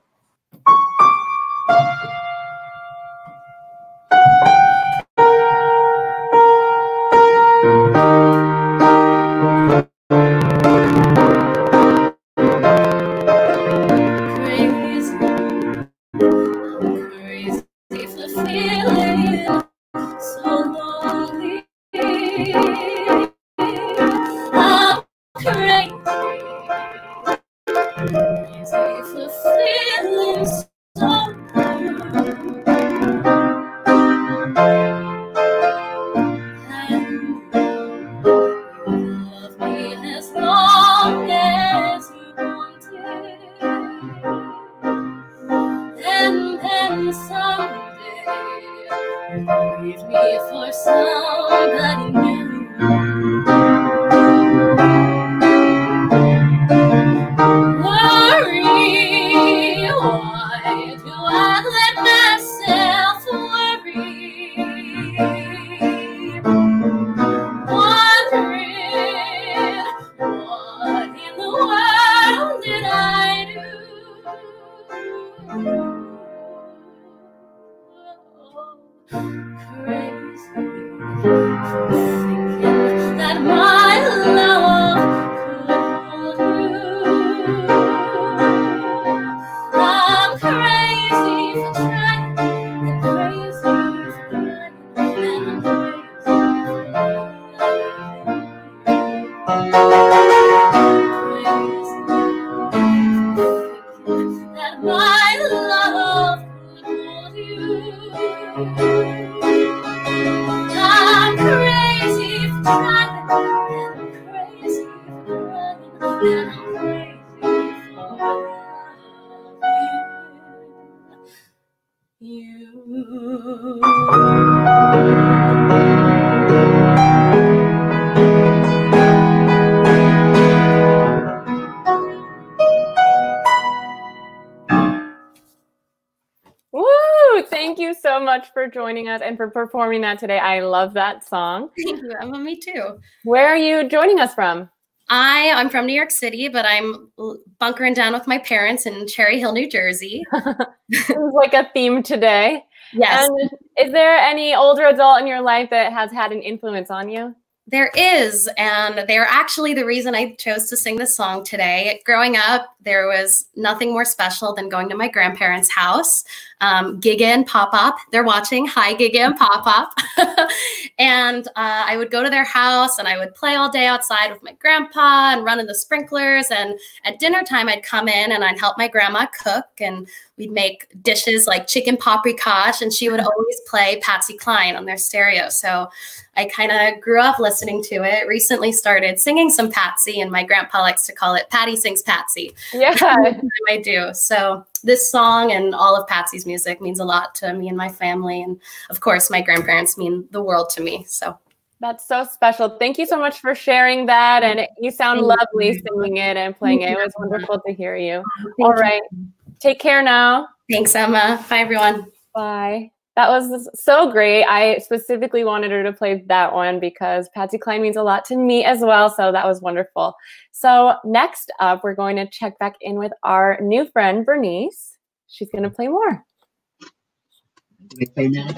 Woo! Thank you so much for joining us and for performing that today. I love that song. Thank you, Emma. Me too. Where are you joining us from? I, I'm from New York City, but I'm bunkering down with my parents in Cherry Hill, New Jersey. Seems like a theme today. Yes. And is there any older adult in your life that has had an influence on you? There is, and they're actually the reason I chose to sing this song today. Growing up, there was nothing more special than going to my grandparents' house. Um, Giga and Pop-Pop, they're watching. Hi, Giga and Pop-Pop. And uh, I would go to their house, and I would play all day outside with my grandpa and run in the sprinklers. And at dinner time, I'd come in, and I'd help my grandma cook, and we'd make dishes like chicken paprikash, and she would always play Patsy Cline on their stereo. So I kind of grew up listening to it, recently started singing some Patsy, and my grandpa likes to call it Patty Sings Patsy. Yeah. I do. So this song and all of Patsy's music means a lot to me and my family. And of course, my grandparents mean the world to me. So that's so special. Thank you so much for sharing that. And you sound Thank lovely you. singing it and playing it. It was wonderful to hear you. Thank All you. right. Take care now. Thanks, Emma. Bye, everyone. Bye. That was so great. I specifically wanted her to play that one because Patsy Cline means a lot to me as well. So that was wonderful. So next up, we're going to check back in with our new friend, Bernice. She's going to play more. Do we play now?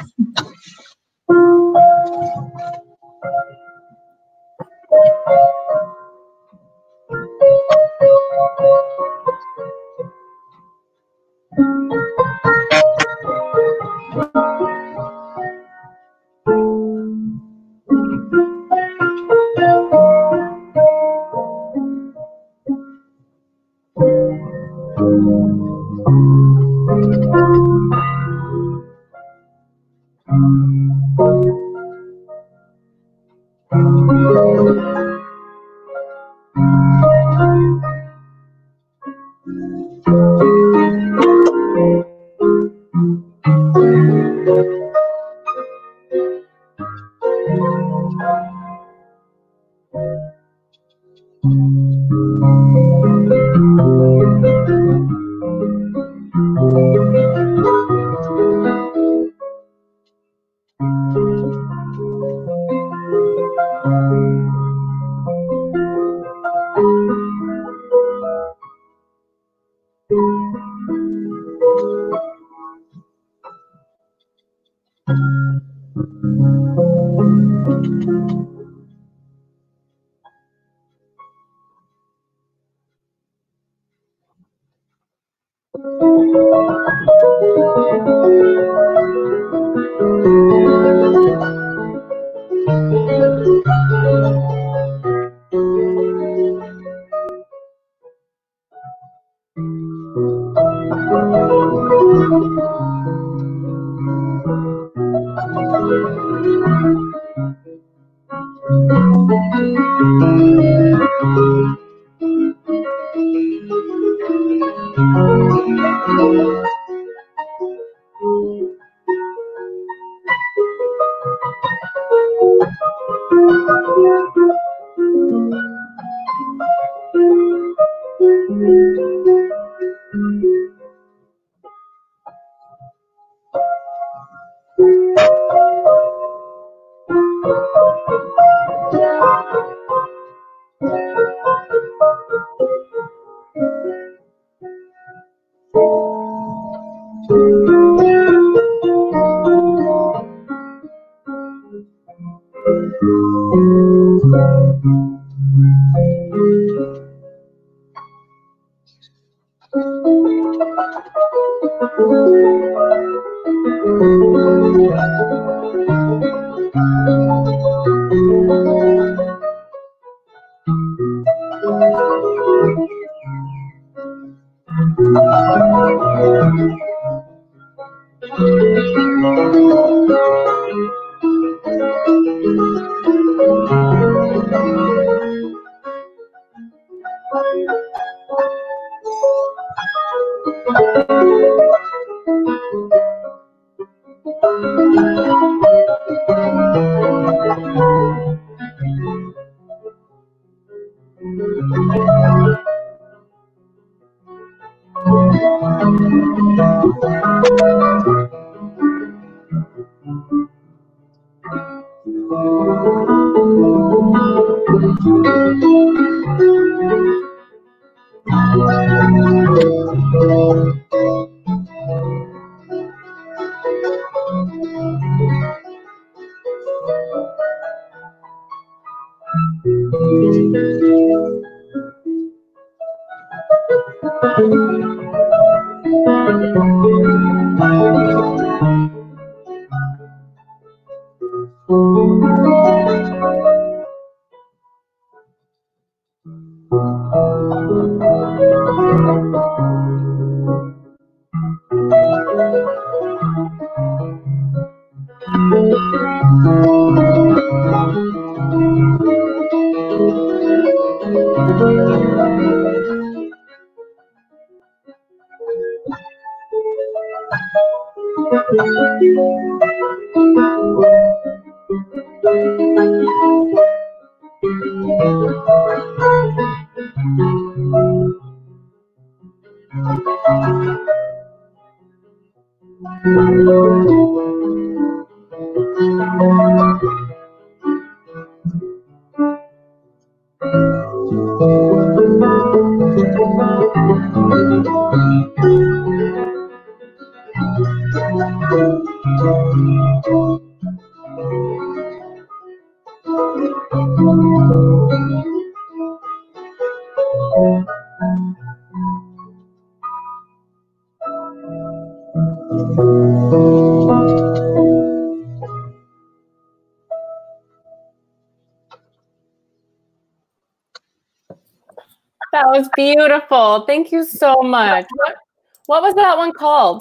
That was beautiful. Thank you so much. What, what was that one called?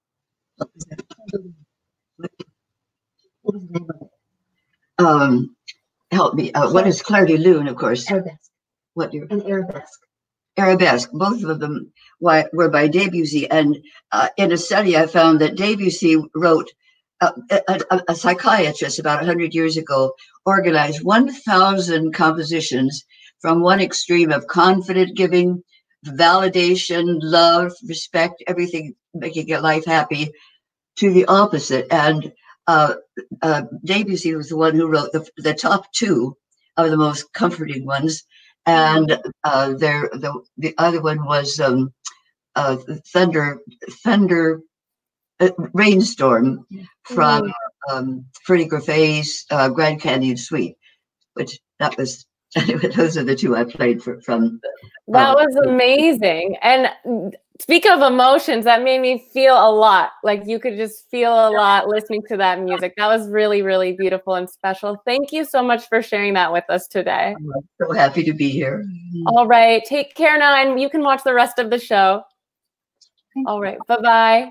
Um, help me. Uh, what is Claire de Lune, of course? Arabesque. What do you? An arabesque. Arabesque. Both of them were by Debussy. And uh, in a study, I found that Debussy wrote, uh, a, a, a psychiatrist about one hundred years ago organized one thousand compositions from one extreme of confident giving, validation, love, respect, everything, making your life happy, to the opposite. And uh, uh, Debussy was the one who wrote the, the top two of the most comforting ones. And uh, there, the, the other one was um, uh, Thunder, Thunder, uh, Rainstorm from um, Freddie Greffet's uh, Grand Canyon Suite, which that was, those are the two I played for, from. That um, was amazing. And speak of emotions, that made me feel a lot. Like you could just feel a lot listening to that music. That was really, really beautiful and special. Thank you so much for sharing that with us today. I'm so happy to be here. All right. Take care now, and you can watch the rest of the show. All right. Bye-bye.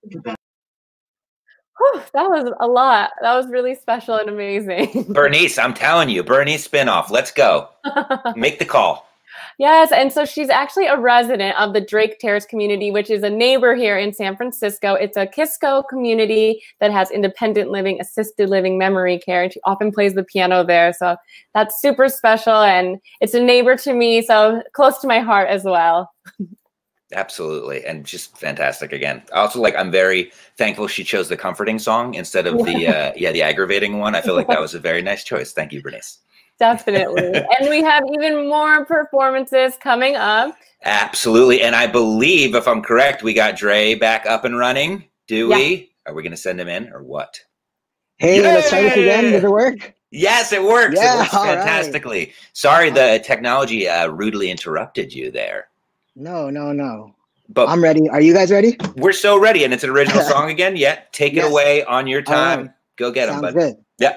Whew, that was a lot. That was really special and amazing. Bernice, I'm telling you, Bernice spinoff. Let's go. Make the call. Yes, and so she's actually a resident of the Drake Terrace community, which is a neighbor here in San Francisco. It's a Kisco community that has independent living, assisted living, memory care, and she often plays the piano there. So that's super special, and it's a neighbor to me, so close to my heart as well. Absolutely. And just fantastic again. Also, like, I'm very thankful she chose the comforting song instead of the, uh, yeah, the aggravating one. I feel like that was a very nice choice. Thank you, Bernice. Definitely. And we have even more performances coming up. Absolutely. And I believe, if I'm correct, we got Dre back up and running. Do Yeah. we? Are we going to send him in or what? Hey, Yay! let's try this again. Does it work? Yes, it works. Yeah, it works all right. fantastically. Sorry, the technology uh, rudely interrupted you there. No, no, no. But I'm ready. Are you guys ready? we're so ready, and it's an original song again. Yeah, take Yes. it away on your All time. right. Go get them, Sounds bud. good. Yeah.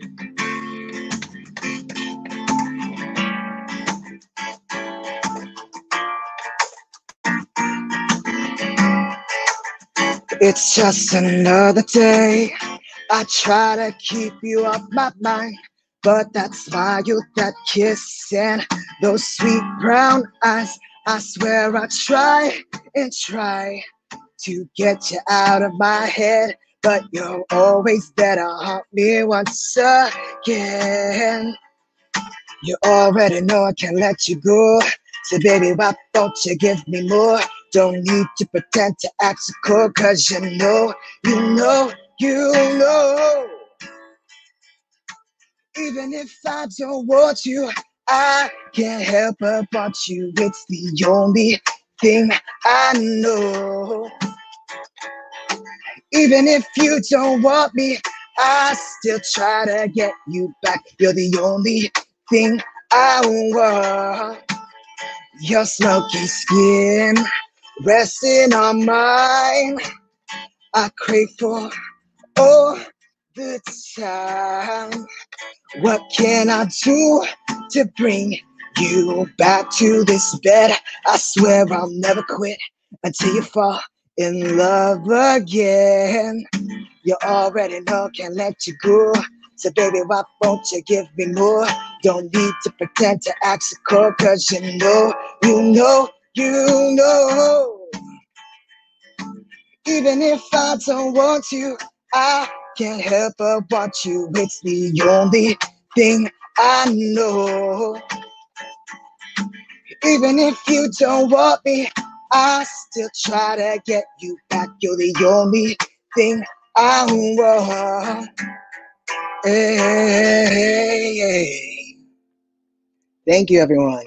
It's just another day. I try to keep you off my mind, but that smile, that kiss, and those sweet brown eyes, I swear I try and try to get you out of my head, but you're always there to haunt me once again. You already know I can't let you go, so baby, why don't you give me more? Don't need to pretend to act so cool, cause you know, you know, you know. Even if I don't want you, I can't help but want you. It's the only thing I know. Even if you don't want me, I still try to get you back. You're the only thing I want. Your smoky skin resting on mine, I crave for all the time. What can I do to bring you back to this bed? I swear I'll never quit until you fall in love again. You already know, can't let you go, so baby, why won't you give me more? Don't need to pretend to act so cool, cause you know, you know, you know. Even if I don't want you, I can't help but want you. It's the only thing I know. Even if you don't want me, I still try to get you back. You're the only thing I want. Hey, hey, hey. Thank you, everyone.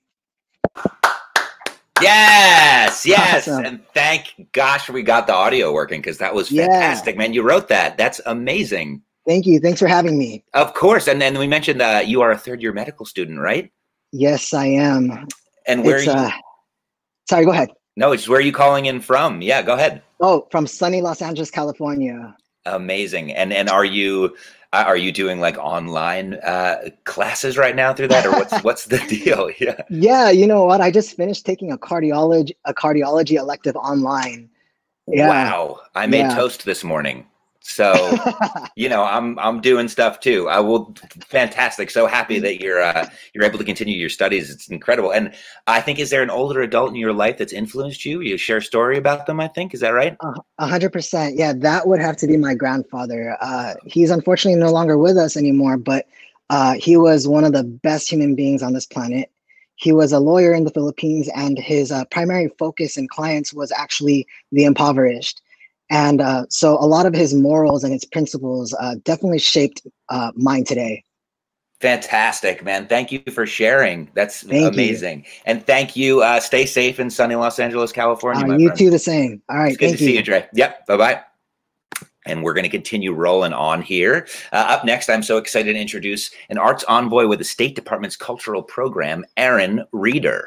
Yes, yes. Awesome. And thank gosh we got the audio working, because that was fantastic, yeah. Man. You wrote that. That's amazing. Thank you. Thanks for having me. Of course. And then we mentioned that uh, you are a third year medical student, right? Yes, I am. And where it's, are you? Uh, sorry, go ahead. No, it's where are you calling in from? Yeah, go ahead. Oh, from sunny Los Angeles, California. Amazing. And and are you are you doing like online uh, classes right now through that, or what's what's the deal? Yeah. Yeah, you know what? I just finished taking a cardiology a cardiology elective online. Yeah. Wow, I made yeah. toast this morning. So, you know, I'm I'm doing stuff too. I will. Fantastic. So happy that you're uh, you're able to continue your studies. It's incredible. And I think, is there an older adult in your life that's influenced you? You share a story about them, I think. Is that right? A hundred percent. Yeah, that would have to be my grandfather. Uh, he's unfortunately no longer with us anymore, but uh, he was one of the best human beings on this planet. He was a lawyer in the Philippines, and his uh, primary focus and clients was actually the impoverished. And uh, so a lot of his morals and his principles uh, definitely shaped uh, mine today. Fantastic, man. Thank you for sharing. That's thank amazing. You. And thank you. Uh, stay safe in sunny Los Angeles, California, uh, my you friend. too, the same. All right. It's good thank to you. see you, Dre. Yep. Bye-bye. And we're going to continue rolling on here. Uh, up next, I'm so excited to introduce an arts envoy with the State Department's cultural program, Aaron Reeder.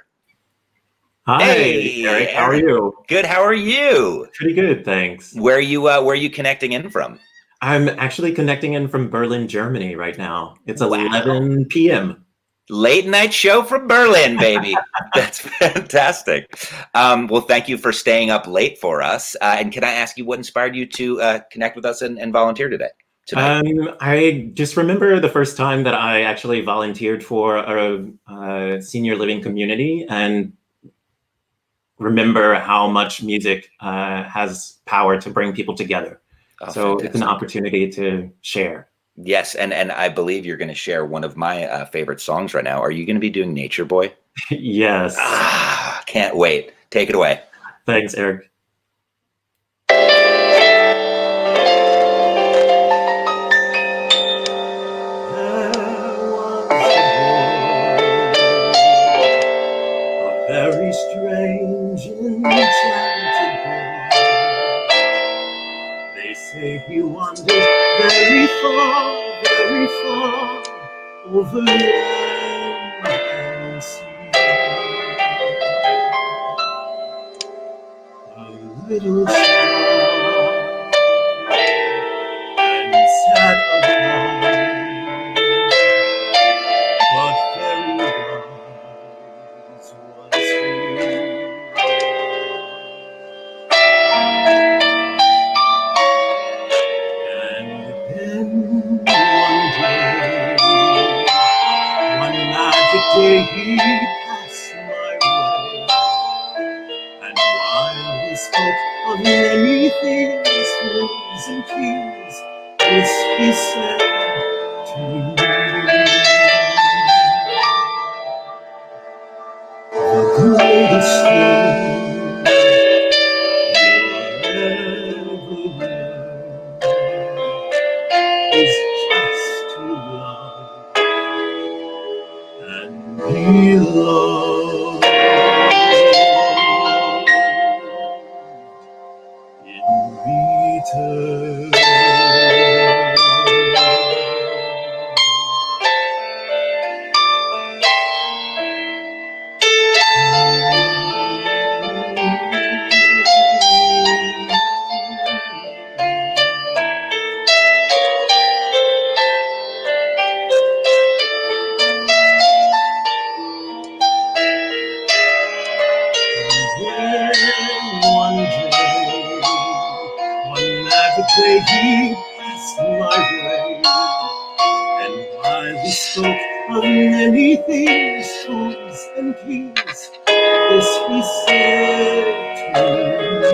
Hi, hey, Eric. How Aaron. are you? Good. How are you? Pretty good, thanks. Where are you? Uh, where are you connecting in from? I'm actually connecting in from Berlin, Germany right now. It's wow. eleven p m Late night show from Berlin, baby. That's fantastic. Um, well, thank you for staying up late for us. Uh, and can I ask you what inspired you to uh, connect with us and, and volunteer today? Tonight? Um, I just remember the first time that I actually volunteered for a, a senior living community, and remember how much music uh, has power to bring people together. Oh, so fantastic. It's an opportunity to share. Yes, and and I believe you're going to share one of my uh, favorite songs right now. Are you going to be doing Nature Boy? Yes. Ah, can't wait. Take it away. Thanks, Eric. Very strange enchanted boy. They say he wandered very far, very far over land and sea. A little shy and sad apart, but very wise was he. One magic day he passed my way. spoke of many things, words and keys. This he said to me. The greatest thing you'll ever learn is just to love and be loved. In return, one day, one magic day, he passed my way, and while we spoke of many things, tools and keys, this he said to me.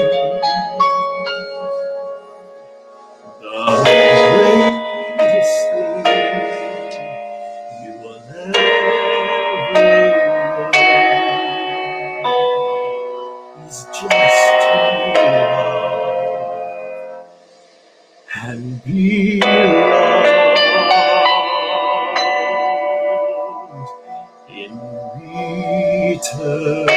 The greatest thing you will ever learn is just to love and be loved in return.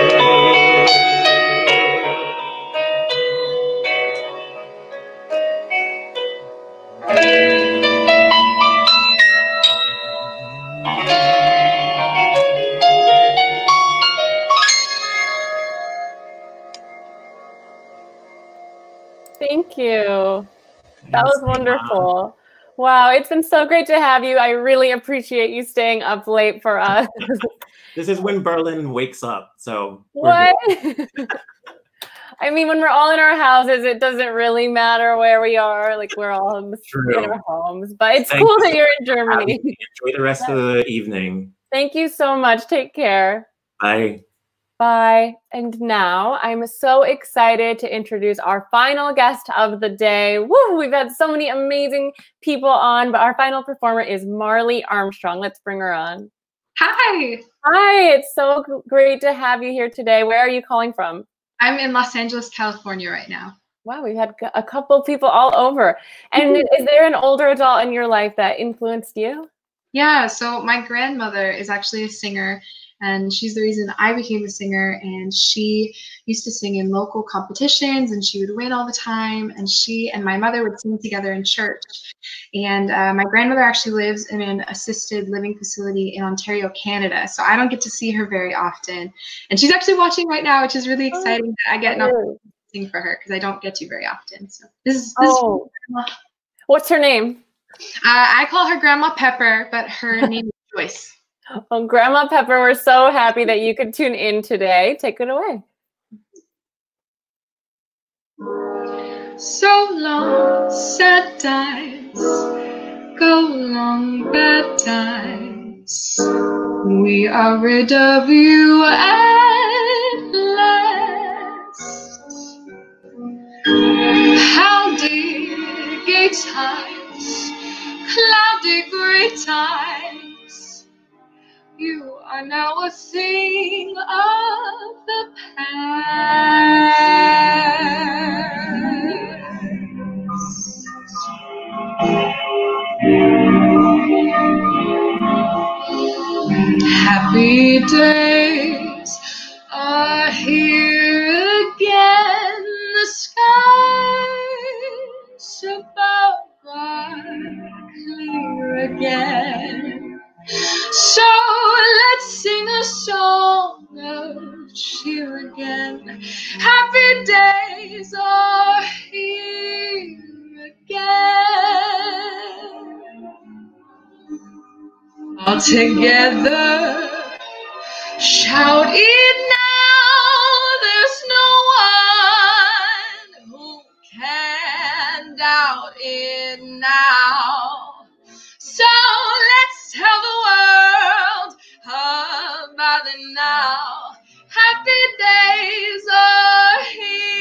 Thank you. That was wonderful. Wow, it's been so great to have you. I really appreciate you staying up late for us. This is when Berlin wakes up, so we're What? good. I mean, when we're all in our houses, it doesn't really matter where we are. Like, we're all in, the, True. in our homes. But it's Thank cool you that you're in for having Germany. me. Enjoy the rest of the evening. Thank you so much. Take care. Bye. Bye. And now I'm so excited to introduce our final guest of the day. Woo! We've had so many amazing people on, but our final performer is Marley Armstrong. Let's bring her on. Hi. Hi. It's so g- great to have you here today. Where are you calling from? I'm in Los Angeles, California right now. Wow, we've had g- a couple people all over. And is there an older adult in your life that influenced you? Yeah, so my grandmother is actually a singer, and she's the reason I became a singer. And she used to sing in local competitions, and she would win all the time. And she and my mother would sing together in church. And uh, my grandmother actually lives in an assisted living facility in Ontario, Canada. So I don't get to see her very often. And she's actually watching right now, which is really exciting that I get an opportunity to sing for her because I don't get to very often. So this is this Oh. is What's her name? Uh, I call her Grandma Pepper, but her name is Joyce. Well, Grandma Pepper, we're so happy that you could tune in today. Take it away. So long, sad times, go long, bad times. We are rid of you at last. Howdy, gay times, cloudy gray times. You are now a thing of the past. Happy days are here again. The skies above are clear again. So let's sing a song of cheer again. Happy days are here again. All together, shout it now. There's no one who can doubt it now. So let's tell the world about it now. Happy days are here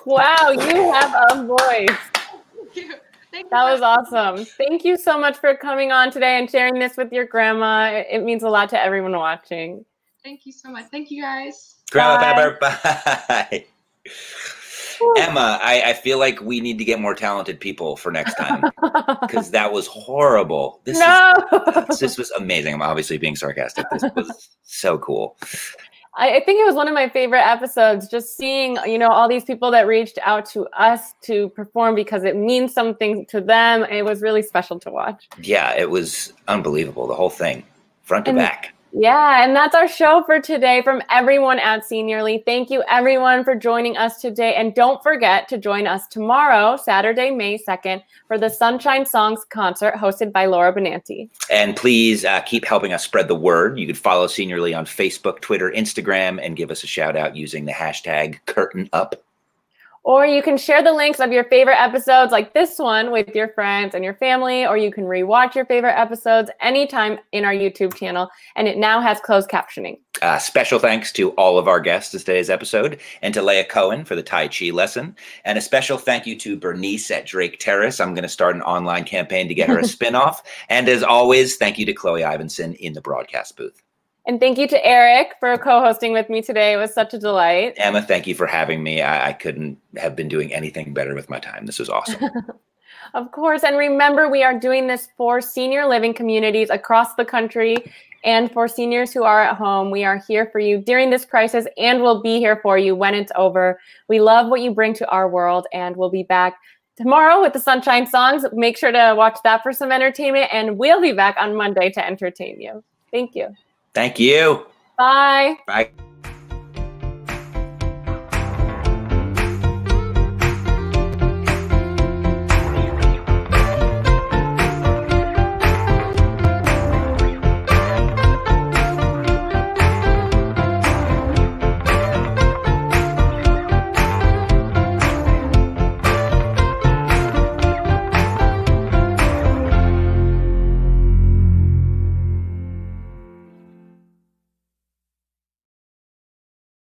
Wow, you have a voice. Thank you. Thank you That was for- awesome. Thank you so much for coming on today and sharing this with your grandma. It, it means a lot to everyone watching. Thank you so much. Thank you guys. Grandma Bye. Pepper, bye. Emma, I, I feel like we need to get more talented people for next time because that was horrible. This No. is, this was amazing. I'm obviously being sarcastic. This was so cool. I, I think it was one of my favorite episodes, just seeing, you know, all these people that reached out to us to perform because it means something to them. It was really special to watch. Yeah, it was unbelievable. The whole thing, front to And- back. Yeah, and that's our show for today from everyone at Seniorly. Thank you, everyone, for joining us today. And don't forget to join us tomorrow, Saturday, May second, for the Sunshine Songs concert hosted by Laura Benanti. And please uh, keep helping us spread the word. You can follow Seniorly on Facebook, Twitter, Instagram, and give us a shout out using the hashtag Curtain Up. Or you can share the links of your favorite episodes like this one with your friends and your family, or you can rewatch your favorite episodes anytime in our YouTube channel. And it now has closed captioning. Uh, special thanks to all of our guests in today's episode and to Leah Cohen for the Tai Chi lesson. And a special thank you to Bernice at Drake Terrace. I'm going to start an online campaign to get her a spinoff. And as always, thank you to Chloe Ivanson in the broadcast booth. And thank you to Eric for co-hosting with me today. It was such a delight. Emma, thank you for having me. I, I couldn't have been doing anything better with my time. This was awesome. Of course. And remember, we are doing this for senior living communities across the country and for seniors who are at home. We are here for you during this crisis and we'll be here for you when it's over. We love what you bring to our world, and we'll be back tomorrow with the Sunshine Songs. Make sure to watch that for some entertainment, and we'll be back on Monday to entertain you. Thank you. Thank you. Bye. Bye.